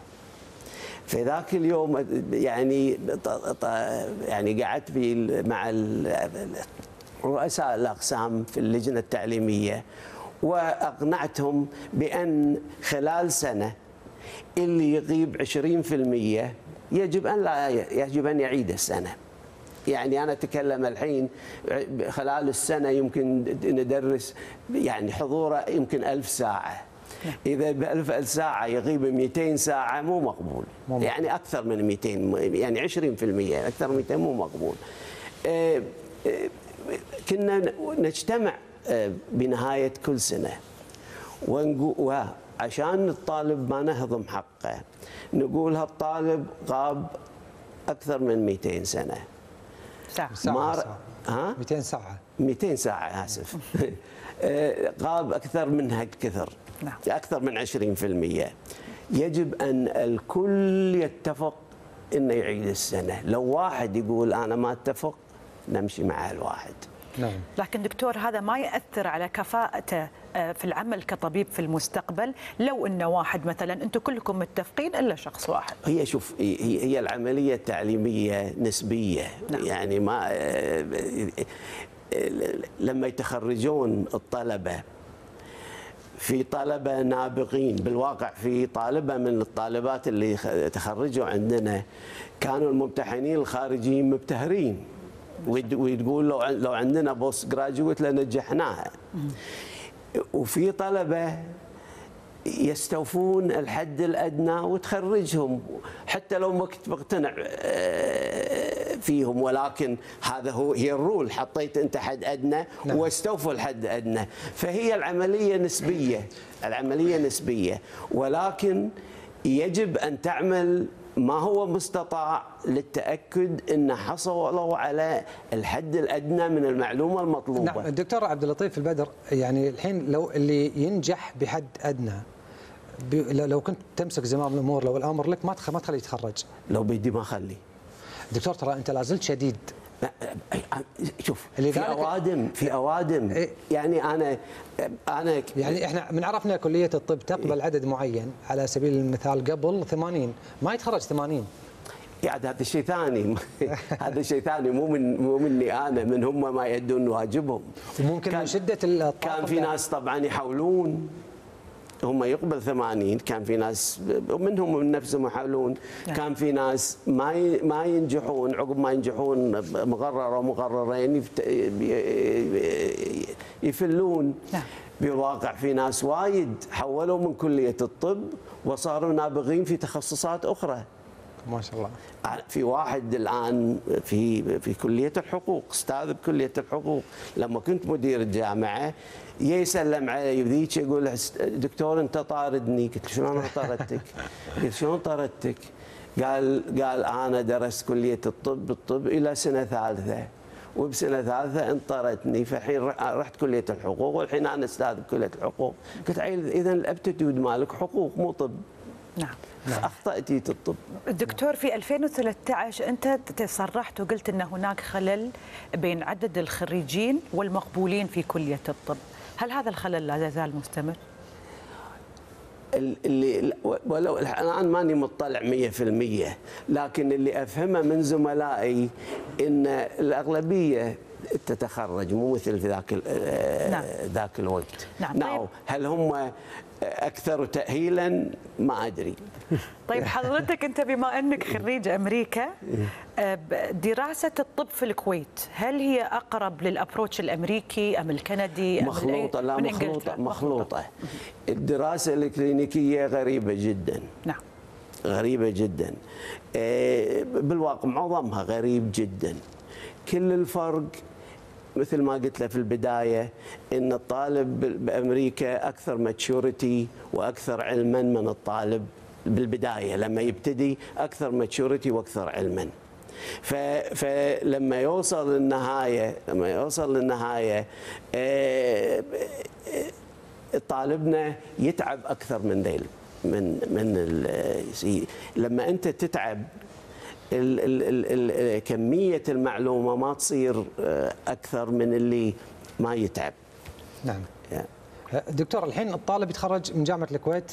في ذاك اليوم يعني قعدت مع رؤساء الأقسام في اللجنة التعليمية، وأقنعتهم بأن خلال سنة اللي يغيب 20% يجب أن يعيد السنة. يعني أنا أتكلم الحين خلال السنة يمكن ندرس، يعني حضوره يمكن 1000 ساعة. إذا ب1000 ساعة يغيب 200 ساعة مو مقبول. يعني أكثر من 200، يعني 20%، أكثر من 200 مو مقبول. كنا نجتمع بنهاية كل سنة وعشان الطالب ما نهضم حقه نقول هالطالب غاب أكثر من 200 سنة.
ساعة. 200 ساعة
آسف. غاب أكثر من هالكثر، أكثر من 20%. يجب أن الكل يتفق إنه يعيد السنة. لو واحد يقول أنا ما اتفق نمشي مع الواحد.
نعم. لكن دكتور، هذا ما يأثر على كفاءته في العمل كطبيب في المستقبل لو أن واحد مثلا أنتم كلكم متفقين إلا شخص واحد؟
هي شوف، هي العملية التعليمية نسبية. نعم. يعني ما لما يتخرجون الطلبة، في طلبة نابغين بالواقع. في طالبة من الطالبات اللي تخرجوا عندنا كانوا الممتحنين الخارجيين مبتهرين، وتقول لو عندنا بوست جراجويت لنجحناها. وفي طلبة يستوفون الحد الأدنى وتخرجهم حتى لو ما كنت مقتنع فيهم، ولكن هذا هي الرول، حطيت أنت حد أدنى. نعم. واستوفوا الحد الأدنى. فهي العملية نسبية، ولكن يجب أن تعمل ما هو مستطاع للتأكد أن حصلوا على الحد الأدنى من المعلومة المطلوبة.
نعم. الدكتور عبد اللطيف البدر، يعني الحين لو اللي ينجح بحد أدنى، لو كنت تمسك زمام الأمور، لو الأمر لك ما تخليه يتخرج.
لو بدي ما أخليه.
دكتور ترى أنت لازلت شديد.
شوف، في أوادم يعني أنا
يعني احنا من عرفنا كلية الطب تقبل عدد معين، على سبيل المثال قبل 80 ما يتخرج 80.
يعني هذا شيء ثاني. هذا شيء ثاني، مو مني انا، من هم ما يؤدون واجبهم.
وممكن من شدة
كان في ناس طبعا يحاولون، هم يقبل 80، كان في ناس منهم من نفسهم يحاولون. كان في ناس ما ينجحون، عقب ما ينجحون مقرر او مقررين يفلون. بالواقع في ناس وايد حولوا من كلية الطب وصاروا نابغين في تخصصات أخرى.
ما شاء الله.
في واحد الآن في كلية الحقوق، أستاذ بكلية الحقوق، لما كنت مدير الجامعة يسلم علي بذيك يقول دكتور أنت طاردني. قلت شلون أنا طردتك؟ قلت شلون طردتك؟ قال انا درست كليه الطب الى سنه ثالثه، وبسنه ثالثه انطرتني، فالحين رحت كليه الحقوق، والحين انا استاذ بكليه الحقوق. قلت عيل اذا الابتدود مالك حقوق مو طب.
نعم.
اخطاتي الطب.
دكتور، في 2013 انت صرحت وقلت ان هناك خلل بين عدد الخريجين والمقبولين في كليه الطب، هل هذا الخلل لا يزال مستمر؟
اللي ولو الان ماني مطلع 100%، لكن اللي افهمه من زملائي ان الاغلبيه تتخرج، مو مثل في ذاك الوقت.
نعم.
هل هم اكثر تاهيلا؟ ما ادري.
طيب حضرتك انت بما انك خريج امريكا، دراسه الطب في الكويت هل هي اقرب للابروتش الامريكي ام الكندي؟
مخلوطه. لا، مخلوطه. الدراسه الكلينيكيه غريبه جدا.
نعم. غريبه
جدا. بالواقع معظمها غريب جدا. كل الفرق مثل ما قلت له في البدايه ان الطالب بامريكا اكثر ماتشوريتي واكثر علما من الطالب بالبدايه، لما يبتدي اكثر ماتشوريتي واكثر علما. فلما يوصل للنهايه طالبنا يتعب اكثر من ذيل لما انت تتعب كمية المعلومة ما تصير أكثر من اللي ما يتعب.
نعم. دكتور، الحين الطالب يتخرج من جامعة الكويت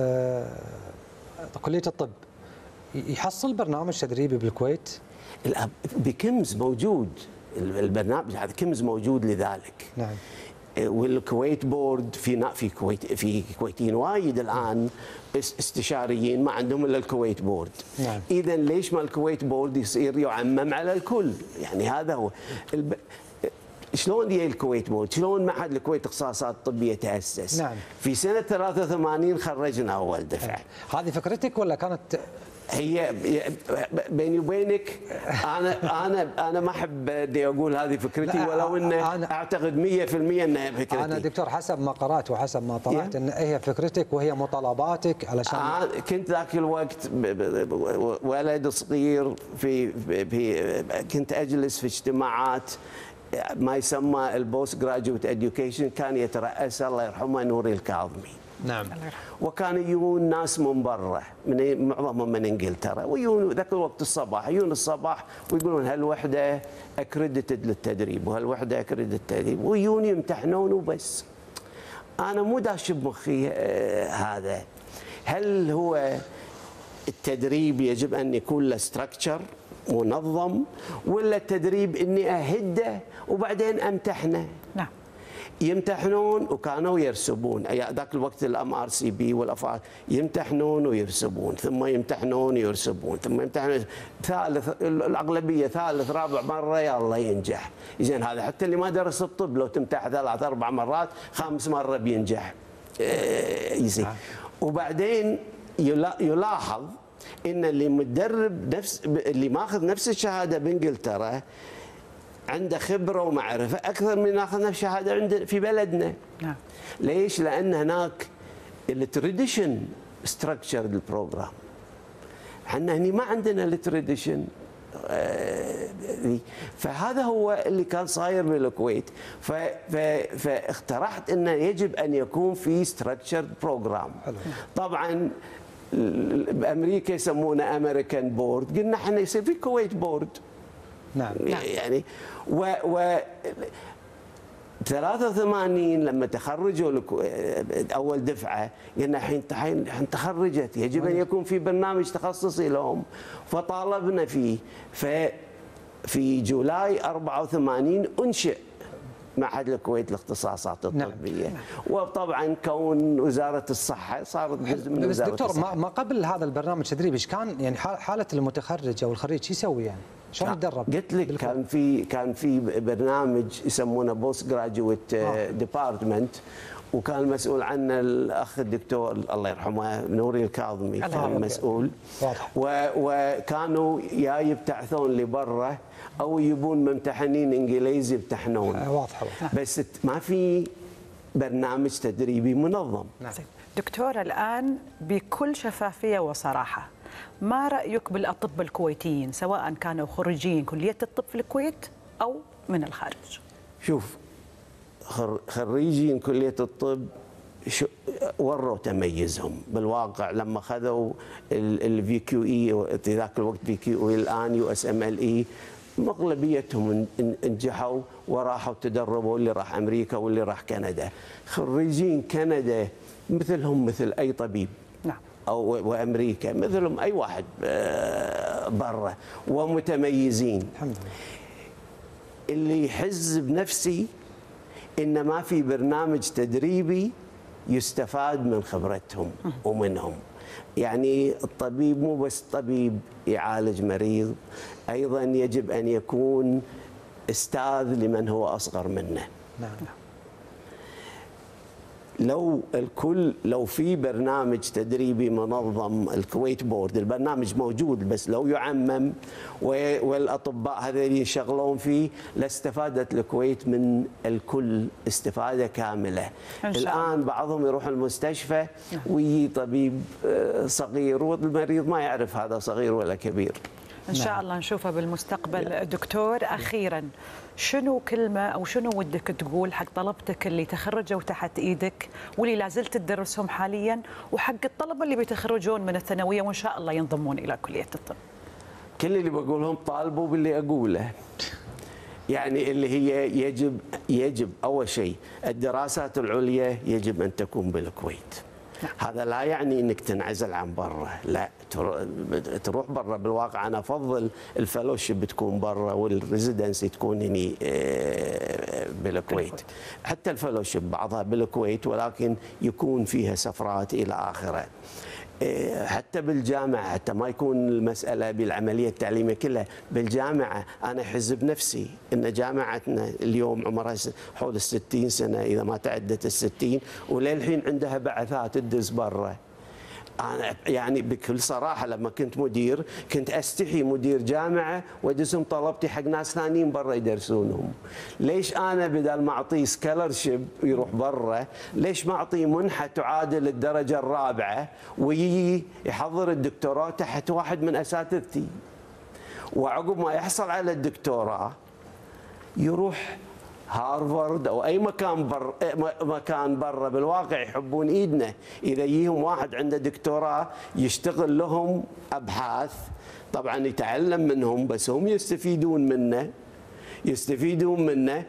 كلية الطب، يحصل برنامج تدريبي بالكويت؟
بكمز موجود، البرنامج هذا كمز موجود لذلك.
نعم.
والكويت بورد في كويتيين وايد الان استشاريين ما عندهم الا الكويت بورد.
نعم.
اذا ليش ما الكويت بورد يصير يعمم على الكل؟ يعني هذا هو شلون دي الكويت بورد؟ شلون معهد الكويت اختصاصات طبيه تاسس؟
نعم.
في سنه 83 خرجنا اول دفعه.
هذه فكرتك ولا كانت؟
هي بيني وبينك انا ما احب بدي اقول هذه فكرتي، ولو ان اعتقد 100% انها فكرتي.
انا دكتور حسب ما قرات وحسب ما طلعت ان هي فكرتك وهي مطالباتك علشان
كنت ذاك الوقت ولد صغير كنت اجلس في اجتماعات ما يسمى البوست جراجويت اديوكيشن، كان يترأس الله يرحمه نوري الكاظمي.
نعم.
وكانوا يجون ناس من برا، معظمهم من انجلترا، ويجون ذاك الوقت الصباح، يجون الصباح ويقولون هالوحده اكريديتد للتدريب وهالوحده اكريديتد للتدريب، ويجون يمتحنون وبس. انا مو داش بمخي هذا، هل هو التدريب يجب ان يكون له ستراكشر منظم، ولا التدريب اني اهده وبعدين امتحنه؟
نعم.
يمتحنون وكانوا يرسبون، ذاك الوقت الام ار سي بي والافعال يمتحنون ويرسبون، ثم يمتحنون ويرسبون، ثم يمتحنون ثالث، الاغلبيه ثالث رابع مره يلا ينجح. زين هذا حتى اللي ما درس الطب لو تمتحن 3 4 مرات 5 مرة بينجح. وبعدين يلاحظ ان اللي متدرب اللي ماخذ نفس الشهاده بانجلترا عنده خبره ومعرفه اكثر من ناخذ نفس الشهاده عندنا في بلدنا.
نعم.
ليش؟ لان هناك التراديشن ستراكشر البروجرام، احنا هني ما عندنا التراديشن. فهذا هو اللي كان صاير بالكويت، فاقترحت انه يجب ان يكون في ستراكشر بروجرام. طبعا بامريكا يسمونه امريكان بورد، قلنا احنا يصير في كويت بورد.
نعم.
يعني و 83 لما تخرجوا اول دفعه قلنا الحين تخرجت، يجب ان يكون في برنامج تخصصي لهم، فطالبنا فيه. ففي جولاي 84 انشئ معهد الكويت للاختصاصات الطبيه. نعم. وطبعا كون وزاره الصحه صارت جزء من وزاره
دكتور
الصحه.
ما قبل هذا البرنامج التدريبي ايش كان يعني حاله المتخرج او الخريج شو يسوي يعني؟ شلون يتدرب؟
قلت لك كان في برنامج يسمونه بوست جراجويت ديبارتمنت، وكان المسؤول عنه الاخ الدكتور الله يرحمه نوري الكاظمي كان مسؤول. وكانوا يا يبتعثون لبرا او يجيبون ممتحنين انجليزي يمتحنون.
واضحه.
بس ما في برنامج تدريبي منظم.
دكتور الان بكل شفافيه وصراحه، ما رأيك بالأطباء الكويتيين سواء كانوا خريجين كلية الطب في الكويت أو من الخارج؟
شوف، خريجين كلية الطب وروا تميزهم بالواقع لما خذوا الفي كيو اي في ذاك الوقت، في كيو اي الان يو اس ام ال اي، اغلبيتهم نجحوا وراحوا تدربوا، اللي راح امريكا واللي راح كندا. خريجين كندا مثلهم مثل اي طبيب،
نعم،
او وامريكا مثلهم اي واحد برا، ومتميزين.
الحمد لله.
اللي يحز بنفسي ان ما في برنامج تدريبي يستفاد من خبرتهم ومنهم. يعني الطبيب مو بس طبيب يعالج مريض، ايضا يجب ان يكون استاذ لمن هو اصغر منه.
نعم.
لو في برنامج تدريبي منظم، الكويت بورد البرنامج موجود، بس لو يعمم والاطباء هذول يشغلون فيه لاستفادت الكويت من الكل استفاده كامله. الان بعضهم يروح المستشفى ويجي طبيب صغير والمريض ما يعرف هذا صغير ولا كبير.
إن شاء الله نشوفه بالمستقبل. دكتور، أخيراً شنو كلمة أو شنو ودك تقول حق طلبتك اللي تخرجوا تحت إيدك واللي لازلت تدرسهم حالياً، وحق الطلبة اللي بيتخرجون من الثانوية وإن شاء الله ينضمون إلى كلية الطب؟
كل اللي بقولهم طالبوا باللي أقوله. يعني اللي هي يجب أول شيء الدراسات العليا يجب أن تكون بالكويت. هذا لا يعني انك تنعزل عن برا، لا، تروح برا. بالواقع انا افضل الفلوشيب تكون برا والريزيدنسي تكون هني بالكويت. حتى الفلوشيب بعضها بالكويت، ولكن يكون فيها سفرات الى اخره. حتى بالجامعه، حتى ما يكون المساله بالعمليه التعليميه كلها، بالجامعه انا احس بنفسي ان جامعتنا اليوم عمرها حول 60 سنه اذا ما تعدت ال60، وللحين عندها بعثات تدز برا. أنا يعني بكل صراحة لما كنت مدير كنت أستحي مدير جامعة وأدزهم طلبتي حق ناس ثانيين برا يدرسونهم. ليش أنا بدل ما أعطيه سكولرشيب يروح برا، ليش ما أعطيه منحة تعادل الدرجة الرابعة ويجي يحضر الدكتوراه تحت واحد من أساتذتي، وعقب ما يحصل على الدكتوراه يروح هارفارد او اي مكان برا. بالواقع يحبون ايدنا، اذا يجيهم واحد عنده دكتوراه يشتغل لهم ابحاث، طبعا يتعلم منهم بس هم يستفيدون منه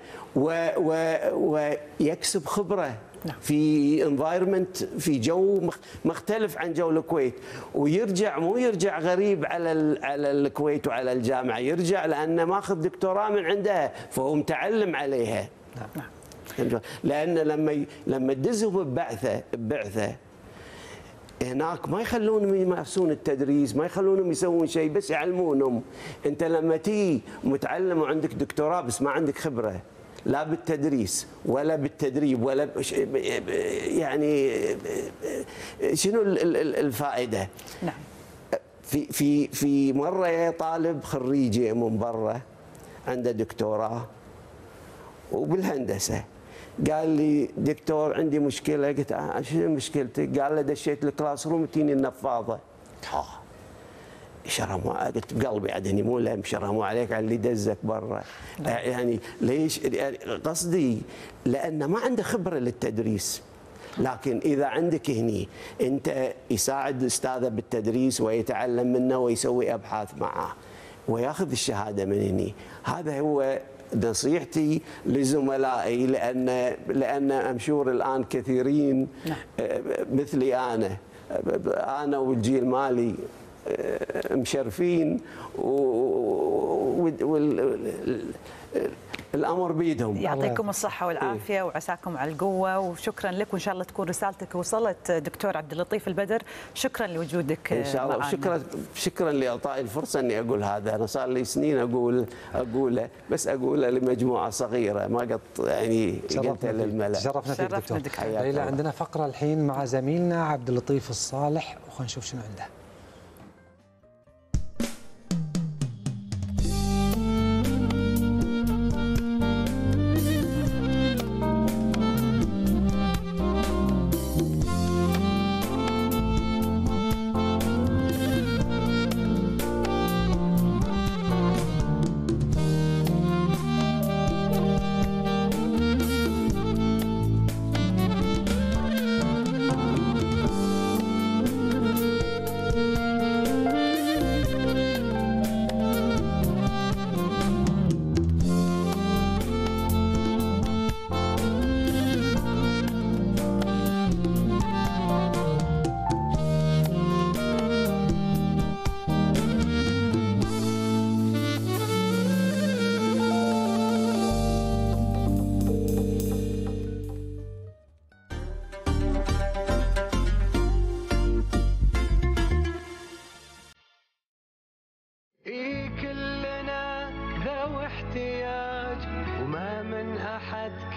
ويكسب خبره في انفايرمنت، في جو مختلف عن جو الكويت، ويرجع مو يرجع غريب على الكويت وعلى الجامعه، يرجع لانه ماخذ دكتوراه من عندها فهو متعلم عليها. لان لما تدزهم ببعثه هناك ما يخلونهم يمارسون التدريس، ما يخلونهم يسوون شيء، بس يعلمونهم. انت لما تيجي متعلم وعندك دكتوراه بس ما عندك خبره لا بالتدريس ولا بالتدريب ولا يعني شنو الفائده؟
نعم.
في مره طالب خريجي من برا عنده دكتوراه وبالهندسه، قال لي دكتور عندي مشكله. قلت شنو مشكلتك؟ قال له دشيت الكلاس روم تجيني النفاضه. شرموا، قلت بقلبي عاد هني مو لهم شرموا عليك على اللي دزك برا. يعني ليش؟ يعني قصدي لانه ما عنده خبره للتدريس. لكن اذا عندك هني انت يساعد استاذه بالتدريس ويتعلم منه ويسوي ابحاث معه وياخذ الشهاده من هني، هذا هو نصيحتي لزملائي. لان امشور الان كثيرين مثلي انا والجيل مالي مشرفين والامر بيدهم.
يعطيكم الصحه والعافيه وعساكم على القوه، وشكرا لك، وان شاء الله تكون رسالتك وصلت. دكتور عبد اللطيف البدر، شكرا لوجودك
ان شاء الله، شكرا لاعطائي الفرصه اني اقول هذا. انا صار لي سنين اقوله بس اقوله لمجموعه صغيره، ما قط يعني قلتها للملأ.
شرفنا فيك دكتور. ليلى، عندنا فقره الحين مع زميلنا عبد اللطيف الصالح، وخلينا نشوف شنو عنده.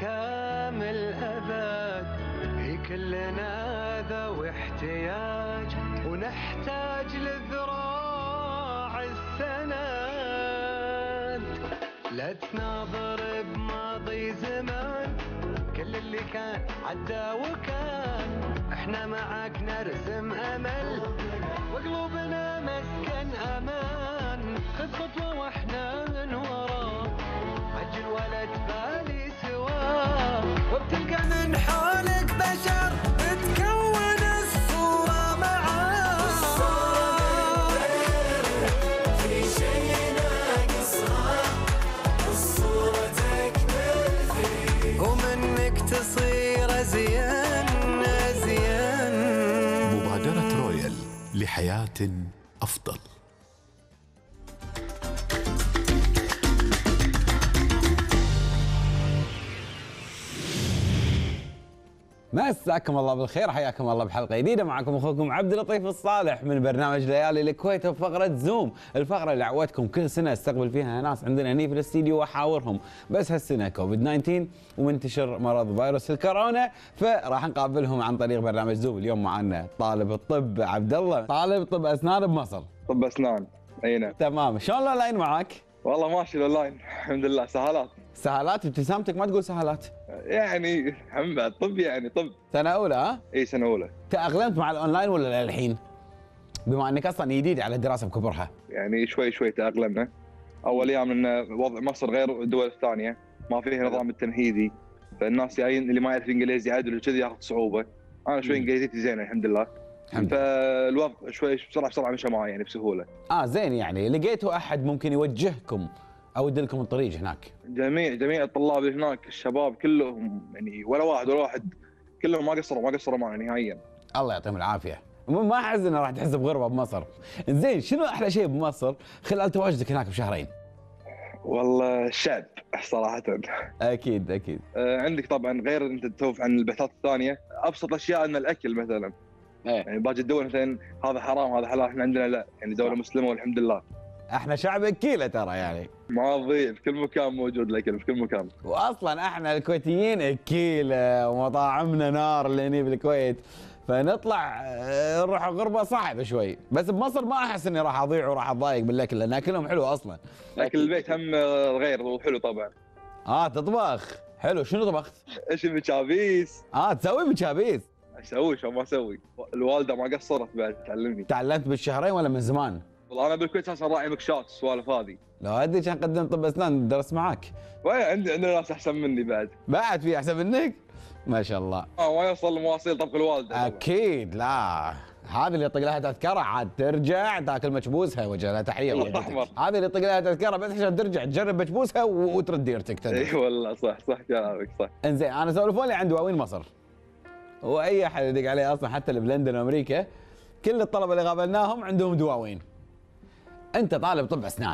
كامل أبد، هي كلنا ذوي احتياج ونحتاج لذراع السند. لا تناظر بماضي زمان، كل اللي كان عدى وكان، احنا معاك نرسم امل وقلوبنا مسكن امان. خذ خطوه واحنا من وراك، عجل ولا تبالي سواك، وبتلقى من حولك بشر تكون الصوره معاك. في شيء ناقصها، الصوره تكمل فيك، ومنك تصير ازين ازين.
مبادرة رويال لحياة أفضل.
مساكم الله بالخير، حياكم الله بحلقه جديده. معكم اخوكم عبد اللطيف الصالح من برنامج ليالي الكويت وفقره زوم، الفقره اللي عودتكم كل سنه استقبل فيها ناس عندنا هني في الاستديو واحاورهم، بس هالسنه كوفيد 19 ومنتشر مرض فيروس الكورونا، فراح نقابلهم عن طريق برنامج زوم. اليوم معنا طالب الطب عبد الله، طالب طب اسنان بمصر.
طب اسنان، اي نعم.
تمام، شلون الاونلاين معك؟
والله ماشي الاونلاين الحمد لله، سهالات.
سهالات؟ ابتسامتك ما تقول سهالات.
يعني محمد طب، يعني طب
سنه اولى ها؟
اي سنه اولى.
تأقلمت مع الاونلاين ولا للحين؟ بما انك اصلا جديد على الدراسه بكبرها.
يعني شوي شوي تأقلمنا. اول ايام ان وضع مصر غير الدول الثانيه، ما فيها نظام التمهيدي، فالناس جايين اللي ما يعرف انجليزي عدل وكذي ياخذ صعوبه. انا شوي انجليزيتي زينه الحمد لله. فالوضع شوي بسرعه مشى معي يعني بسهوله.
زين، يعني لقيتوا احد ممكن يوجهكم او يدلكم الطريق هناك؟
جميع الطلاب اللي هناك، الشباب كلهم يعني ولا واحد كلهم ما قصروا معي نهائيا.
الله يعطيهم العافيه. ما احس انه راح تحس بغربه بمصر. زين، شنو احلى شيء بمصر خلال تواجدك هناك بشهرين؟
والله الشعب صراحه.
اكيد.
عندك طبعا غير انت تتوف عن البحثات الثانيه، ابسط اشياء ان الاكل مثلا. يعني باقي الدول مثلا هذا حرام هذا حلال، احنا عندنا لا، يعني دوله مسلمه والحمد لله.
احنا شعب اكيله ترى، يعني
ما تضيع، في كل مكان موجود الاكل في كل مكان.
واصلا احنا الكويتيين اكيله ومطاعمنا نار اللي هني بالكويت، فنطلع نروح غربه صعبه شوي. بس بمصر ما احس اني راح اضيع وراح اتضايق بالاكل، لان اكلهم حلو اصلا.
اكل البيت هم غير وحلو طبعا.
تطبخ حلو. شنو طبخت؟
ايش المشابيس؟
تسوي مشابيس؟
اسوي شو ما اسوي، الوالده ما قصرت بعد تعلمني.
تعلمت بالشهرين ولا من زمان؟
والله انا بالكويت اساسا راعي مكشات السوالف هذه.
لو ادري كان قدم طب اسنان درس معاك.
عندنا ناس احسن مني بعد
في احسن منك؟ ما شاء الله.
ما يوصل لمواصيل طبخ الوالده.
اكيد، لا هذه اللي يطق لها تذكره عاد ترجع تاكل مكبوسها، وجه لها تحيه. هذه اللي يطق لها تذكره بس عشان ترجع تجرب مكبوسها وترد ديرتك.
اي والله صح كلامك صح.
انزين، انا سولفوا لي عن دواوين مصر، واي احد يدق عليه اصلا حتى اللي بلندن وامريكا، كل الطلبه اللي قابلناهم عندهم دواوين. انت طالب طب اسنان،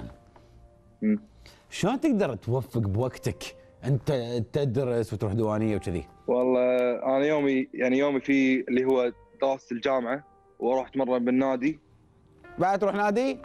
شلون تقدر توفق بوقتك انت تدرس وتروح ديوانيه وكذي؟
والله انا يومي في اللي هو دراسه الجامعه، واروح اتمرن بالنادي.
بعد تروح نادي؟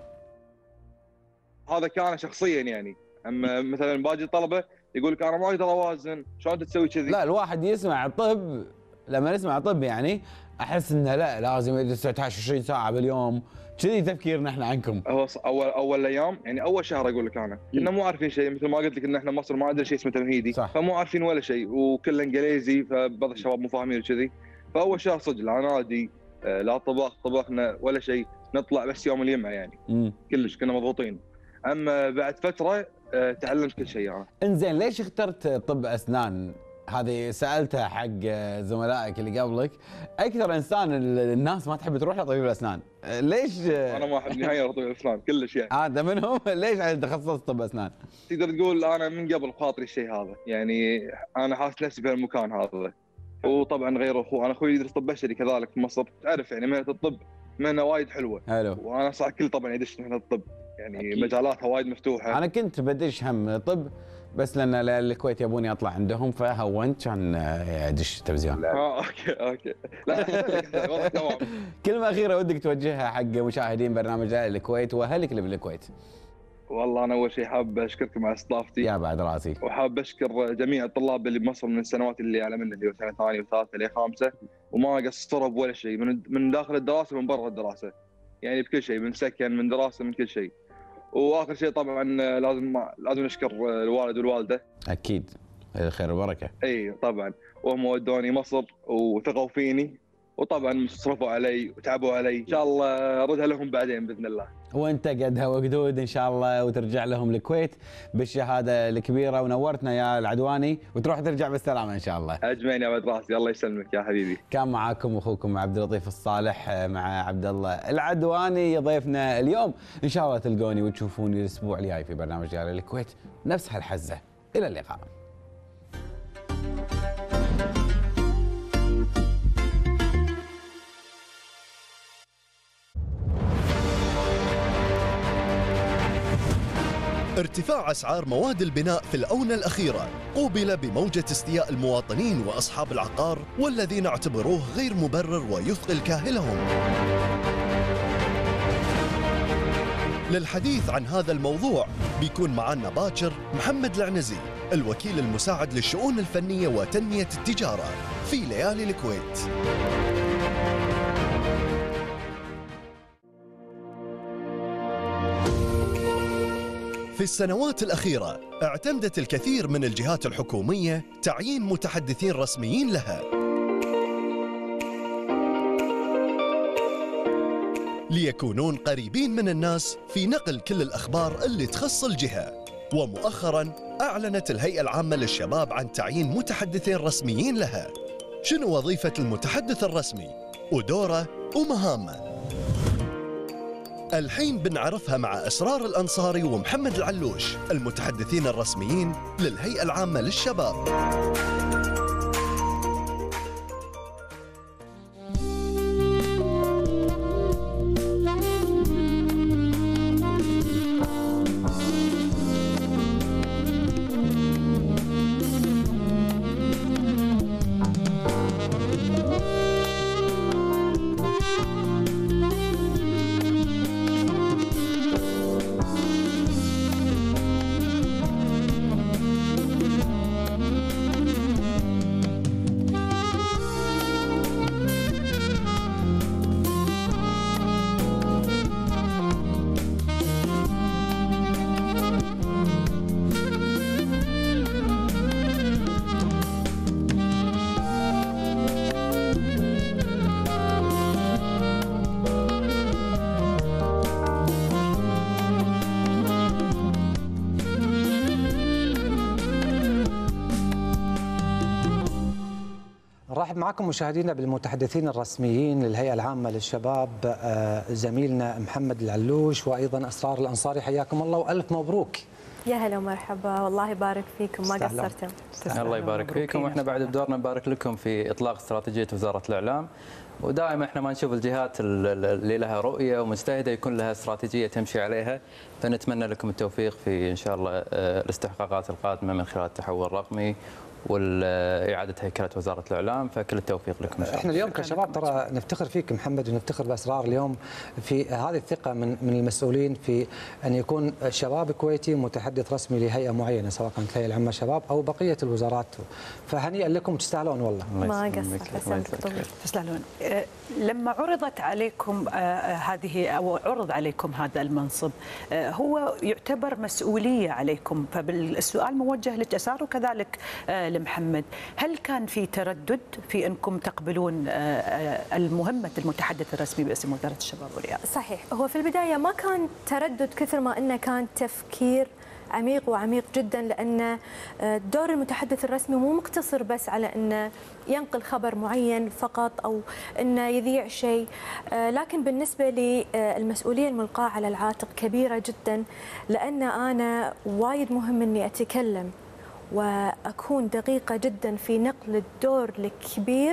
هذا كان شخصيا يعني. اما مثلا باقي الطلبه يقول لك انا ما اقدر اوازن، شلون انت تسوي كذي؟
لا، الواحد يسمع طب، لما نسمع طب يعني احس انه لا لازم يدرس 19 20 ساعه باليوم، كذي تفكيرنا احنا عنكم.
هو اول ايام يعني اول شهر اقول لك انا كنا مو عارفين شيء، مثل ما قلت لك ان احنا مصر ما عندنا شيء اسمه تمهيدي،
صح.
فمو عارفين ولا شيء وكله انجليزي، فبعض الشباب مو فاهمين وكذي. فاول شهر صدق لا نادي لا طبخنا ولا شيء، نطلع بس يوم الجمعه يعني. كلش كنا مضغوطين. اما بعد فتره تعلمت كل شيء انا.
انزين، ليش اخترت طب اسنان؟ هذه سالتها حق زملائك اللي قبلك. اكثر انسان الناس ما تحب تروح لطبيب الاسنان، ليش؟
انا ما احب نهائيا طبيب الاسنان كلش يعني.
انت منهم؟ ليش تخصصت طب اسنان؟
تقدر تقول انا من قبل بخاطري الشيء هذا، يعني انا حاسس نفسي بهالمكان هذا. وطبعا غير انا اخوي يدرس طب بشري كذلك في مصر، تعرف يعني مهنه الطب مهنه وايد حلوه.
حلو.
وانا صح كل طبعا يدش مهنه الطب، يعني أكيد. مجالاتها وايد مفتوحه.
انا كنت بدش هم طب، بس لان الكويت يبوني اطلع عندهم فهونت كان ادش تلفزيون.
اوكي لا تمام.
كلمه اخيره ودك توجهها حق مشاهدين برنامج الكويت واهلك اللي بالكويت؟
والله انا اول شيء حاب اشكركم على استضافتي
يا بعد راسي،
وحاب اشكر جميع الطلاب اللي بمصر من السنوات اللي اعلى مني، اللي هو سنه ثانيه وثالثه لخامسه، وما قصروا بولا شيء من داخل الدراسه ومن برا الدراسه، يعني بكل شيء، من سكن من دراسه من كل شيء. واخر شيء طبعا لازم نشكر الوالد والوالده.
اكيد خير وبركه.
اي طبعا، وهم ودوني مصر وثقوا فيني، وطبعا صرفوا علي وتعبوا علي، ان شاء الله اردها لهم بعدين باذن الله.
وانت قدها وقدود ان شاء الله، وترجع لهم الكويت بالشهاده الكبيره، ونورتنا يا العدواني، وتروح ترجع بالسلامه ان شاء الله.
اجمعين يا ولد راسي، الله يسلمك يا حبيبي.
كان معاكم اخوكم عبد اللطيف الصالح مع عبد الله العدواني ضيفنا اليوم. ان شاء الله تلقوني وتشوفوني الاسبوع الجاي في برنامج ديال الكويت نفس هالحزه. الى اللقاء.
ارتفاع أسعار مواد البناء في الآونة الأخيرة قوبل بموجة استياء المواطنين وأصحاب العقار، والذين اعتبروه غير مبرر ويثقل كاهلهم. للحديث عن هذا الموضوع بيكون معنا باكر محمد العنزي، الوكيل المساعد للشؤون الفنية وتنمية التجارة في ليالي الكويت. في السنوات الأخيرة اعتمدت الكثير من الجهات الحكومية تعيين متحدثين رسميين لها ليكونون قريبين من الناس في نقل كل الأخبار اللي تخص الجهة. ومؤخراً أعلنت الهيئة العامة للشباب عن تعيين متحدثين رسميين لها. شنو وظيفة المتحدث الرسمي ودوره ومهامه؟ الحين بنعرفها مع أسرار الأنصاري ومحمد العلوش، المتحدثين الرسميين للهيئة العامة للشباب.
نرحب معكم مشاهدينا بالمتحدثين الرسميين للهيئة العامة للشباب، زميلنا محمد العلوش وأيضا أسرار الأنصاري. حياكم الله وألف مبروك.
يا هلا ومرحبا، والله يبارك فيكم، ما قصرتم.
الله يبارك فيكم، واحنا بعد بدورنا نبارك لكم في اطلاق استراتيجيه وزاره الاعلام. ودائما احنا ما نشوف الجهات اللي لها رؤيه ومجتهده يكون لها استراتيجيه تمشي عليها، فنتمنى لكم التوفيق في ان شاء الله الاستحقاقات القادمه من خلال التحول الرقمي والإعادة هيكلة وزارة الإعلام، فكل التوفيق لكم إن شاء الله.
احنا اليوم كشباب ترى نفتخر فيك محمد ونفتخر بأسرار اليوم في هذه الثقة من المسؤولين في أن يكون شباب كويتي متحدث رسمي لهيئة معينة، سواء كانت الهيئة العامة للشباب أو بقية الوزارات، فهنيئا لكم، تستاهلون والله.
ما قصر،
تستاهلون. لما عرضت عليكم هذه أو عرض عليكم هذا المنصب، هو يعتبر مسؤولية عليكم، فالسؤال موجه للجسار وكذلك لمحمد، هل كان في تردد في أنكم تقبلون المهمة المتحدث الرسمي باسم وزارة الشباب والرياضة؟
صحيح، هو في البداية ما كان تردد كثر ما أنه كان تفكير عميق وعميق جدا، لأن دور المتحدث الرسمي مو مقتصر بس على أنه ينقل خبر معين فقط أو أنه يذيع شيء، لكن بالنسبة لي المسؤولية الملقاة على العاتق كبيرة جدا، لأن أنا وايد مهم أني أتكلم وأكون دقيقة جدا في نقل الدور الكبير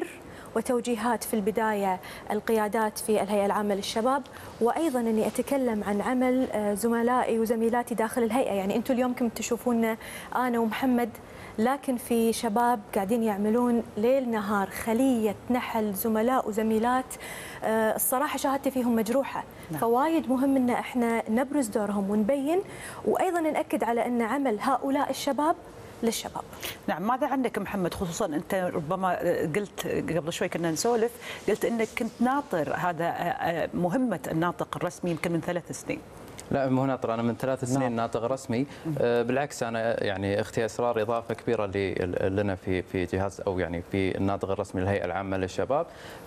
وتوجيهات في البداية القيادات في الهيئة العامة للشباب، وأيضا أني أتكلم عن عمل زملائي وزميلاتي داخل الهيئة. يعني أنتم اليوم كنتم تشوفونا أنا ومحمد، لكن في شباب قاعدين يعملون ليل نهار، خلية نحل زملاء وزميلات الصراحة شهادتي فيهم مجروحة. فوايد مهم أن احنا نبرز دورهم ونبين، وأيضا نأكد على أن عمل هؤلاء الشباب للشباب.
نعم، ماذا عنك محمد؟ خصوصا أنت ربما قلت قبل شوي كنا نسولف، قلت أنك كنت ناطر هذا مهمة الناطق الرسمي يمكن من 3 سنين.
لا مو ناطر، انا من 3 سنين ناطق رسمي. بالعكس انا يعني اختي اسرار اضافه كبيره لنا في جهاز او يعني في الناطق الرسمي للهيئه العامه للشباب.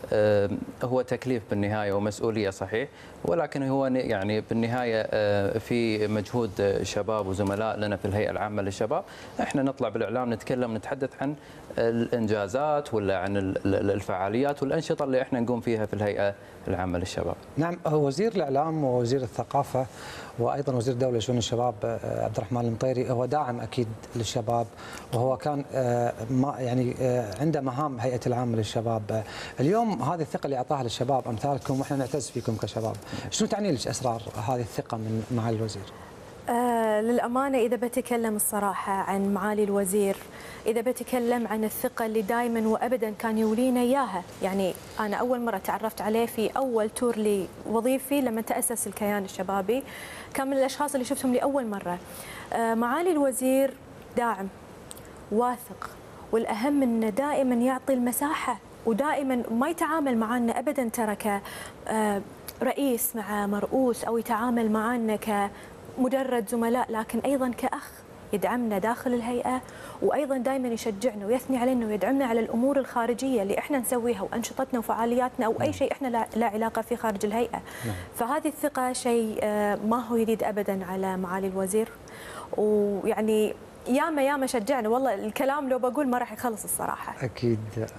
هو تكليف بالنهايه ومسؤوليه صحيح، ولكن هو يعني بالنهايه في مجهود شباب وزملاء لنا في الهيئه العامه للشباب. احنا نطلع بالاعلام نتكلم نتحدث عن الانجازات ولا عن الفعاليات والانشطه اللي احنا نقوم فيها في الهيئه العامه للشباب.
نعم، وزير الاعلام ووزير الثقافه وايضا وزير الدوله لشؤون الشباب عبد الرحمن المطيري هو داعم اكيد للشباب، وهو كان يعني عنده مهام هيئه العامه للشباب. اليوم هذه الثقه اللي اعطاها للشباب امثالكم واحنا نعتز فيكم كشباب، شنو تعني لك اسرار هذه الثقه من معالي الوزير؟
للأمانة إذا بتكلم الصراحة عن معالي الوزير، إذا بتكلم عن الثقة اللي دائما وأبدا كان يولينا إياها، يعني أنا أول مرة تعرفت عليه في أول تور لي وظيفي لما تأسس الكيان الشبابي، كان من الأشخاص اللي شفتهم لأول مرة. معالي الوزير داعم واثق، والأهم أنه دائما يعطي المساحة، ودائما ما يتعامل معنا أبدا ترى كرئيس مع مرؤوس أو يتعامل معنا كمدرج زملاء، لكن أيضا كأخ يدعمنا داخل الهيئة، وأيضا دائما يشجعنا ويثني علينا ويدعمنا على الأمور الخارجية اللي احنا نسويها وأنشطتنا وفعالياتنا أو أي شيء احنا لا علاقة فيه خارج الهيئة. فهذه الثقة شيء ما هو جديد أبدا على معالي الوزير، ويعني ياما شجعنا، والله الكلام لو بقول ما راح يخلص الصراحة.
أكيد.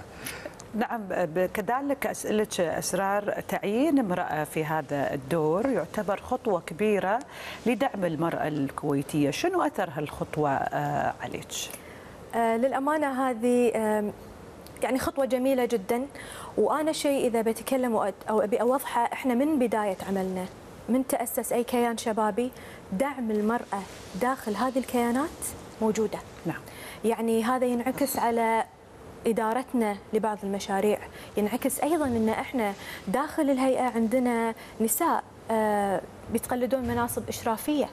نعم، كذلك أسألك أسرار، تعيين امرأة في هذا الدور يعتبر خطوة كبيرة لدعم المرأة الكويتية، شنو أثر هالخطوة عليك؟
للأمانة هذه يعني خطوة جميلة جدا، وأنا شيء إذا بتكلم أو أبي أوضحه، إحنا من بداية عملنا من تأسس أي كيان شبابي دعم المرأة داخل هذه الكيانات موجودة.
نعم.
يعني هذا ينعكس على إدارتنا لبعض المشاريع، ينعكس أيضا أن إحنا داخل الهيئة عندنا نساء بيتقلدون مناصب إشرافية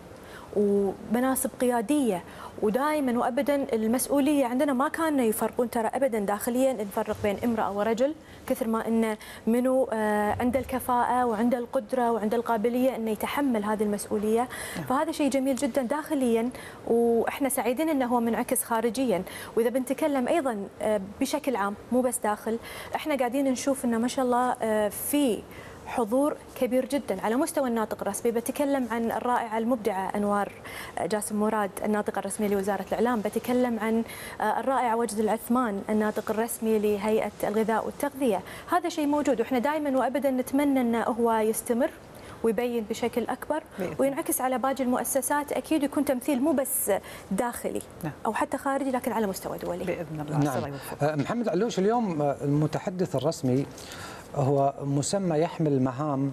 ومناصب قيادية، ودائما وأبدا المسؤولية عندنا ما كانوا يفرقون ترى أبدا داخليا نفرق بين امرأة ورجل، كثر ما أن منو عنده الكفاءة وعنده القدرة وعنده القابلية أنه يتحمل هذه المسؤولية. فهذا شيء جميل جدا داخليا، وإحنا سعيدين أنه هو منعكس خارجيا. وإذا بنتكلم أيضا بشكل عام مو بس داخل، إحنا قاعدين نشوف أنه ما شاء الله في حضور كبير جدا على مستوى الناطق الرسمي. بتكلم عن الرائعة المبدعة أنوار جاسم مراد الناطقة الرسمية لوزارة الإعلام، بتكلم عن الرائع وجد العثمان الناطق الرسمي لهيئة الغذاء والتغذية. هذا شيء موجود، وإحنا دائما وأبدا نتمنى أنه هو يستمر ويبين بشكل أكبر وينعكس على باقي المؤسسات، أكيد يكون تمثيل مو بس داخلي أو حتى خارجي لكن على مستوى دولي
بإذن الله.
نعم. محمد علوش، اليوم المتحدث الرسمي هو مسمى يحمل مهام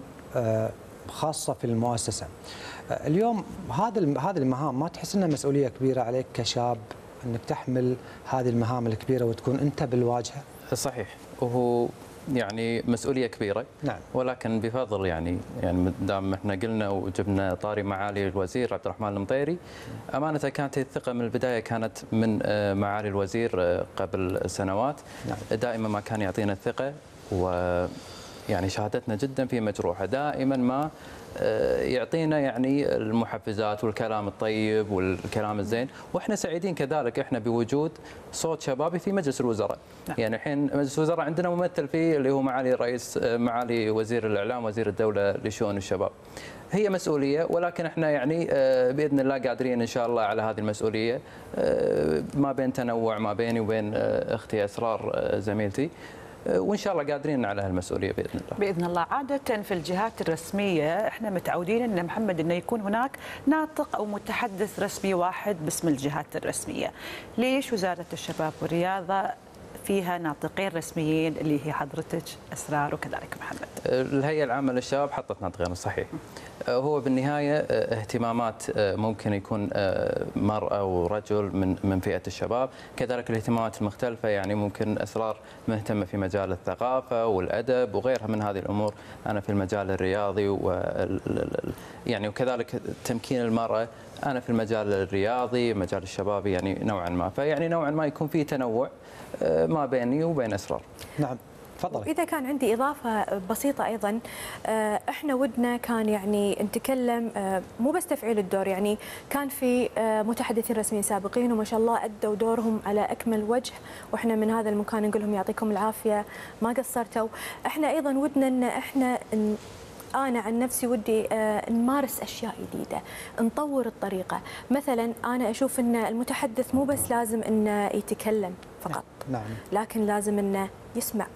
خاصة في المؤسسة. اليوم هذه المهام ما تحس انها مسؤولية كبيرة عليك كشاب انك تحمل هذه المهام الكبيرة وتكون انت بالواجهة؟
صحيح، وهو يعني مسؤولية كبيرة.
نعم.
ولكن بفضل يعني دام احنا قلنا وجبنا طاري معالي الوزير عبد الرحمن المطيري، امانة كانت الثقة من البداية كانت من معالي الوزير قبل سنوات.
نعم.
دائما ما كان يعطينا الثقة، ويعني شهادتنا جدا في مجروحه، دائما ما يعطينا يعني المحفزات والكلام الطيب والكلام الزين، واحنا سعيدين كذلك احنا بوجود صوت شبابي في مجلس الوزراء. يعني الحين مجلس الوزراء عندنا ممثل فيه اللي هو معالي الرئيس معالي وزير الاعلام وزير الدوله لشؤون الشباب. هي مسؤوليه، ولكن احنا يعني باذن الله قادرين ان شاء الله على هذه المسؤوليه، ما بين تنوع ما بيني وبين اختي اسرار زميلتي، وإن شاء الله قادرين على هالمسؤولية بإذن الله.
بإذن الله. عادة في الجهات الرسمية احنا متعودين أن محمد أنه يكون هناك ناطق أو متحدث رسمي واحد باسم الجهات الرسمية. ليش وزارة الشباب والرياضة فيها ناطقين رسميين اللي هي حضرتك اسرار وكذلك محمد.
الهيئه العامه للشباب حطت ناطقين صحيح. هو بالنهايه اهتمامات ممكن يكون مرأة ورجل من فئة الشباب، كذلك الاهتمامات المختلفة، يعني ممكن أسرار مهتمة في مجال الثقافة والأدب وغيرها من هذه الأمور، أنا في المجال الرياضي يعني وكذلك تمكين المرأة، أنا في المجال الرياضي مجال الشبابي يعني نوعا ما، فيعني نوعا ما يكون في تنوع ما بيني وبين أسرار.
نعم. تفضلي.
إذا كان عندي إضافة بسيطة أيضا، إحنا ودنا كان يعني نتكلم مو بس تفعيل الدور، يعني كان في متحدثين رسميين سابقين وما شاء الله أدوا دورهم على أكمل وجه، وإحنا من هذا المكان نقول لهم يعطيكم العافية ما قصرتوا. إحنا أيضا ودنا أن إحنا أنا عن نفسي ودي نمارس أشياء جديدة، نطور الطريقة. مثلا أنا أشوف أن المتحدث مو بس لازم أنه يتكلم فقط،
نعم.
لكن لازم أنه يسمع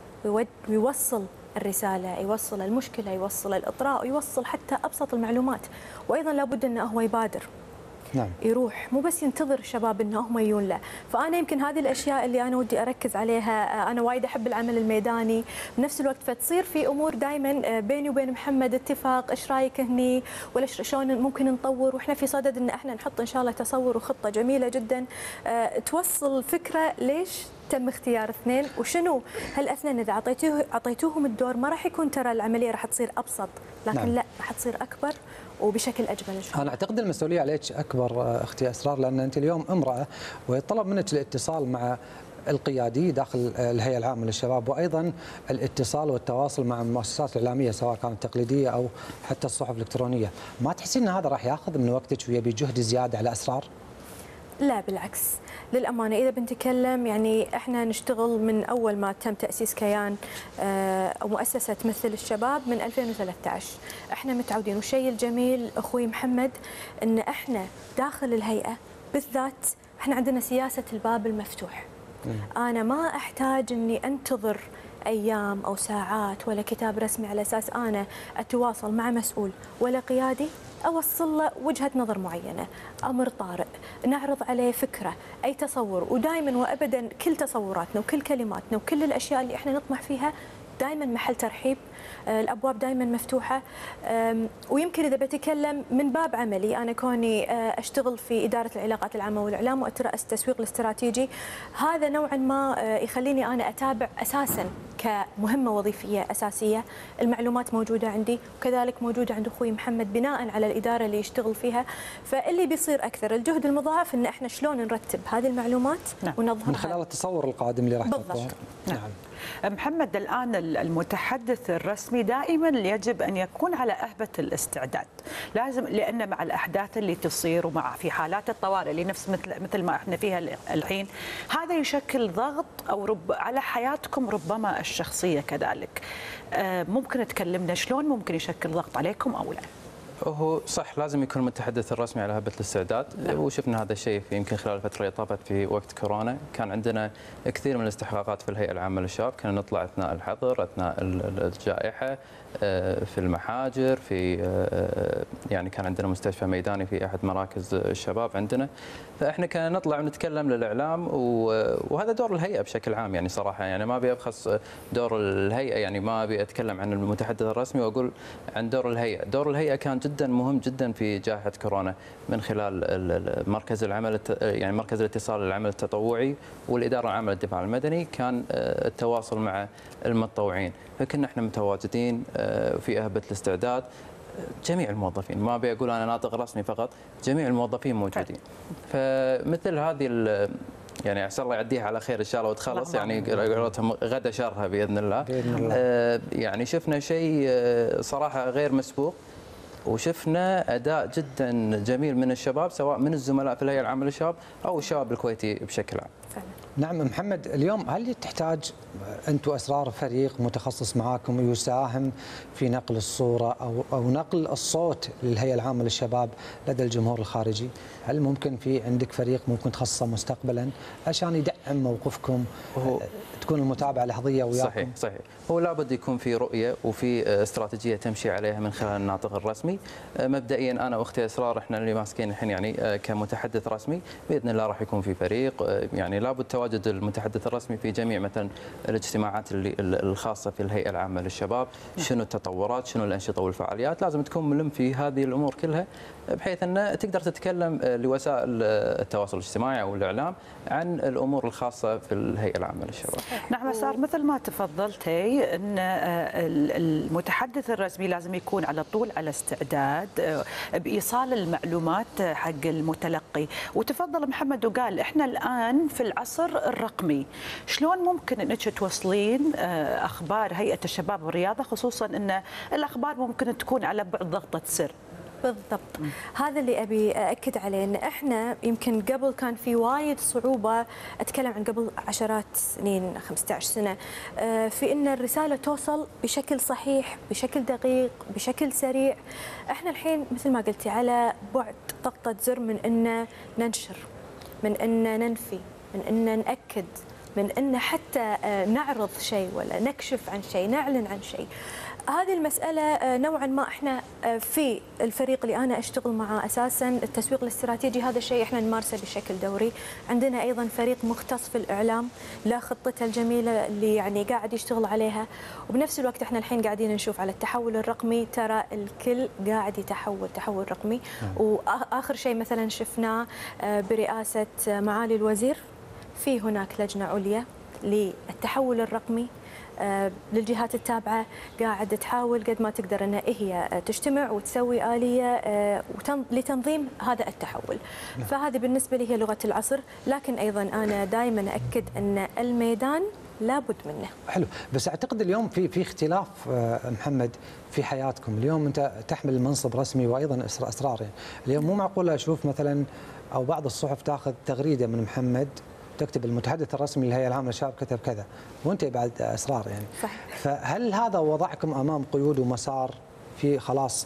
ويوصل الرسالة، يوصل المشكلة، يوصل الإطراء، ويوصل حتى أبسط المعلومات. وأيضا لابد أنه هو يبادر،
نعم.
يروح، مو بس ينتظر الشباب انه هم يجون له. فانا يمكن هذه الاشياء اللي انا ودي اركز عليها. انا وايد احب العمل الميداني بنفس الوقت، فتصير في امور دائما بيني وبين محمد اتفاق، ايش رايك هني ولا شلون ممكن نطور، واحنا في صدد ان احنا نحط ان شاء الله تصور وخطه جميله جدا توصل فكره ليش تم اختيار اثنين، وشنو هالاثنين اذا اعطيتوهم الدور ما راح يكون ترى العمليه راح تصير ابسط، لكن
نعم.
لا راح تصير اكبر وبشكل اجمل ان شاء الله.
انا اعتقد المسؤوليه عليك اكبر اختي اسرار، لان انت اليوم امراه ويطلب منك الاتصال مع القيادي داخل الهيئه العامه للشباب، وايضا الاتصال والتواصل مع المؤسسات الاعلاميه سواء كانت تقليديه او حتى الصحف الالكترونيه. ما تحسين ان هذا راح ياخذ من وقتك ويبي جهد زياده على اسرار؟
لا بالعكس، للأمانة إذا بنتكلم يعني إحنا نشتغل من أول ما تم تأسيس كيان أو مؤسسة تمثل الشباب من 2013. إحنا متعودين، والشيء الجميل أخوي محمد إن إحنا داخل الهيئة بالذات إحنا عندنا سياسة الباب المفتوح. أنا ما أحتاج إني أنتظر أيام أو ساعات ولا كتاب رسمي على أساس أنا أتواصل مع مسؤول ولا قيادي أوصل له وجهة نظر معينة، أمر طارئ، نعرض عليه فكرة، أي تصور. ودائما وأبدا كل تصوراتنا وكل كلماتنا وكل الأشياء اللي إحنا نطمح فيها دائما محل ترحيب، الأبواب دائما مفتوحة. ويمكن إذا بتكلم من باب عملي، أنا كوني أشتغل في إدارة العلاقات العامة والإعلام وأترأس التسويق الاستراتيجي، هذا نوعا ما يخليني أنا أتابع أساسا كمهمة وظيفية أساسية. المعلومات موجودة عندي وكذلك موجودة عند أخوي محمد بناء على الإدارة اللي يشتغل فيها. فاللي بيصير أكثر الجهد المضاعف إن إحنا شلون نرتب هذه المعلومات ونظهرها
من خلال التصور القادم اللي راح
بالضبط.
نعم. محمد، الآن المتحدث الرسمي دائما يجب أن يكون على أهبة الاستعداد، لازم، لأن مع الأحداث اللي تصير ومع في حالات الطوارئ اللي نفس مثل ما احنا فيها الحين، هذا يشكل ضغط أو على حياتكم ربما الشخصية كذلك. ممكن تكلمنا شلون ممكن يشكل ضغط عليكم أو لا؟
هو صح لازم يكون المتحدث الرسمي على هبة الاستعداد. وشفنا هذا الشيء في يمكن خلال الفترة اللي طافت في وقت كورونا. كان عندنا كثير من الاستحقاقات في الهيئة العامة للشباب، كنا نطلع أثناء الحظر، أثناء الجائحة، في المحاجر، في يعني كان عندنا مستشفى ميداني في أحد مراكز الشباب عندنا. فإحنا كنا نطلع ونتكلم للإعلام، وهذا دور الهيئة بشكل عام. يعني صراحة يعني ما أبي أبخس دور الهيئة، يعني ما أبي أتكلم عن المتحدث الرسمي وأقول عن دور الهيئة. دور الهيئة كان جدا مهم جدا في جائحة كورونا، من خلال مركز العمل يعني مركز الاتصال للعمل التطوعي والإدارة العامة للدفاع المدني، كان التواصل مع المتطوعين. فكنا احنا متواجدين في أهبة الاستعداد، جميع الموظفين، ما ابي اقول انا ناطق رسمي فقط، جميع الموظفين موجودين. فمثل هذه يعني عسى الله يعديها على خير ان شاء الله وتخلص، يعني قولتهم غدا شرها باذن الله. بإذن الله. يعني شفنا شيء صراحه غير مسبوق، وشفنا اداء جدا جميل من الشباب، سواء من الزملاء في الهيئه العامه للشباب او الشباب الكويتي بشكل عام.
نعم محمد، اليوم هل تحتاج أنت وأسرار فريق متخصص معاكم يساهم في نقل الصورة أو نقل الصوت للهيئة العامة للشباب لدى الجمهور الخارجي؟ هل ممكن في عندك فريق ممكن تخصصه مستقبلا عشان يدعم موقفكم، تكون المتابعة لحظية وياكم؟
صحيح. هو لابد يكون في رؤية وفي استراتيجية تمشي عليها من خلال الناطق الرسمي. مبدئيا أنا وأختي أسرار احنا اللي ماسكين الحين يعني كمتحدث رسمي، بإذن الله راح يكون في فريق، يعني لابد تواجد المتحدث الرسمي في جميع مثلا الاجتماعات الخاصه في الهيئه العامه للشباب، شنو التطورات، شنو الانشطه والفعاليات، لازم تكون ملم في هذه الامور كلها بحيث ان تقدر تتكلم لوسائل التواصل الاجتماعي او الاعلام عن الامور الخاصه في الهيئه العامه للشباب.
نعم مسار، مثل ما تفضلتي ان المتحدث الرسمي لازم يكون على طول على استعداد بايصال المعلومات حق المتلقي، وتفضل محمد وقال احنا الان في العصر الرقمي، شلون ممكن انك توصلين اخبار هيئه الشباب والرياضه، خصوصا ان الاخبار ممكن تكون على بعد ضغطه سر؟
بالضبط، هذا اللي ابي ااكد عليه، ان احنا يمكن قبل كان في وايد صعوبه، اتكلم عن قبل عشرات سنين 15 سنه، في ان الرساله توصل بشكل صحيح، بشكل دقيق، بشكل سريع. احنا الحين مثل ما قلتي على بعد ضغطه زر من ان ننشر، من ان ننفي، من ان ناكد، من ان حتى نعرض شيء ولا نكشف عن شيء، نعلن عن شيء. هذه المسألة نوعا ما احنا في الفريق اللي انا اشتغل معاه اساسا التسويق الاستراتيجي، هذا الشيء احنا نمارسه بشكل دوري. عندنا ايضا فريق مختص في الاعلام له خطته الجميله اللي يعني قاعد يشتغل عليها، وبنفس الوقت احنا الحين قاعدين نشوف على التحول الرقمي، ترى الكل قاعد يتحول تحول رقمي. واخر شيء مثلا شفناه برئاسة معالي الوزير، في هناك لجنة عليا للتحول الرقمي للجهات التابعة، قاعد تحاول قد ما تقدر أن هي تجتمع وتسوي آلية لتنظيم هذا التحول. فهذه بالنسبة لي هي لغة العصر، لكن أيضا أنا دائما أكد أن الميدان لابد منه.
حلو، بس أعتقد اليوم في اختلاف محمد في حياتكم. اليوم أنت تحمل منصب رسمي وأيضا أسرار، يعني اليوم مو معقول أشوف مثلا أو بعض الصحف تاخذ تغريدة من محمد تكتب المتحدث الرسمي للهيئة العامة للشباب كتب كذا وانت بعد اسرار يعني.
صحيح.
فهل هذا وضعكم امام قيود ومسار في خلاص؟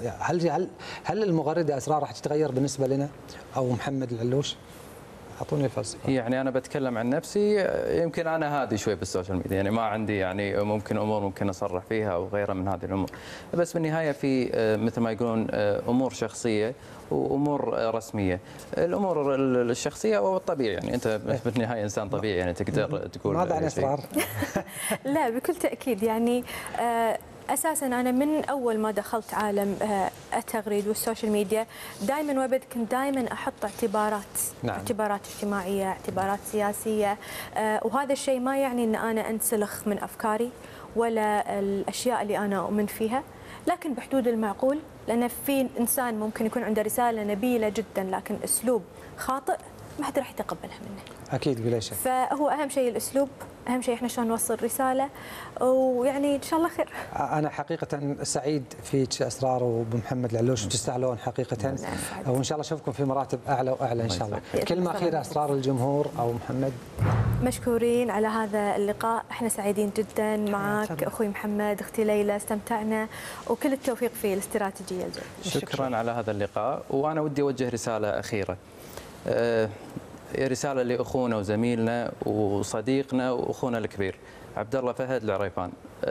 هل المغردة اسرار راح تتغير بالنسبة لنا او محمد العلوش؟ اعطوني الفلسفه.
يعني انا بتكلم عن نفسي، يمكن انا هادي شوي بالسوشيال ميديا، يعني ما عندي يعني ممكن امور ممكن اصرح فيها او غيرها من هذه الامور، بس بالنهايه في مثل ما يقولون امور شخصيه وامور رسميه. الامور الشخصيه والطبيعي، يعني انت بالنهايه انسان طبيعي يعني تقدر تقول
ماذا عن اسرار؟
لا بكل تاكيد، يعني اساسا انا من اول ما دخلت عالم التغريد والسوشيال ميديا دائما وابد كنت دائما احط اعتبارات، نعم. اعتبارات اجتماعيه، اعتبارات سياسيه، وهذا الشيء ما يعني ان انا انسلخ من افكاري ولا الاشياء اللي انا اؤمن فيها، لكن بحدود المعقول، لان في انسان ممكن يكون عنده رساله نبيله جدا لكن اسلوب خاطئ ما حد راح يتقبلها منه.
اكيد بلا شك.
فهو اهم شيء الاسلوب، اهم شيء احنا شلون نوصل رساله، ويعني ان شاء الله خير.
انا حقيقه سعيد فيك اسرار وبمحمد العلوش، وتستاهلون حقيقه، وان شاء الله اشوفكم في مراتب اعلى واعلى ان شاء الله. كلمه اخيره اسرار الجمهور او محمد.
مشكورين على هذا اللقاء، احنا سعيدين جدا معك اخوي محمد، اختي ليلى، استمتعنا، وكل التوفيق في الاستراتيجيه الجايه.
شكرا على هذا اللقاء، وانا ودي اوجه رساله اخيره. رساله لاخونا وزميلنا وصديقنا واخونا الكبير عبد الله فهد العريفان.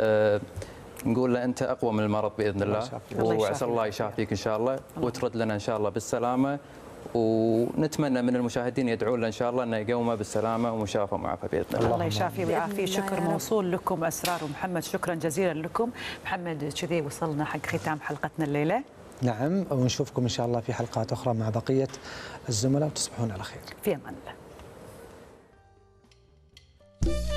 نقول له انت اقوى من المرض باذن الله، وعسى الله يشافيك ان شاء الله وترد لنا ان شاء الله بالسلامه، ونتمنى من المشاهدين يدعون له ان شاء الله انه يقومه بالسلامه ومشافى ومعافى باذن الله.
الله يشافيه ويعافيه. شكر موصول لكم اسرار ومحمد، شكرا جزيلا لكم. محمد كذي وصلنا حق ختام حلقتنا الليله.
نعم، ونشوفكم ان شاء الله في حلقات اخرى مع بقيه الزملاء، وتصبحون على خير.
في امان الله.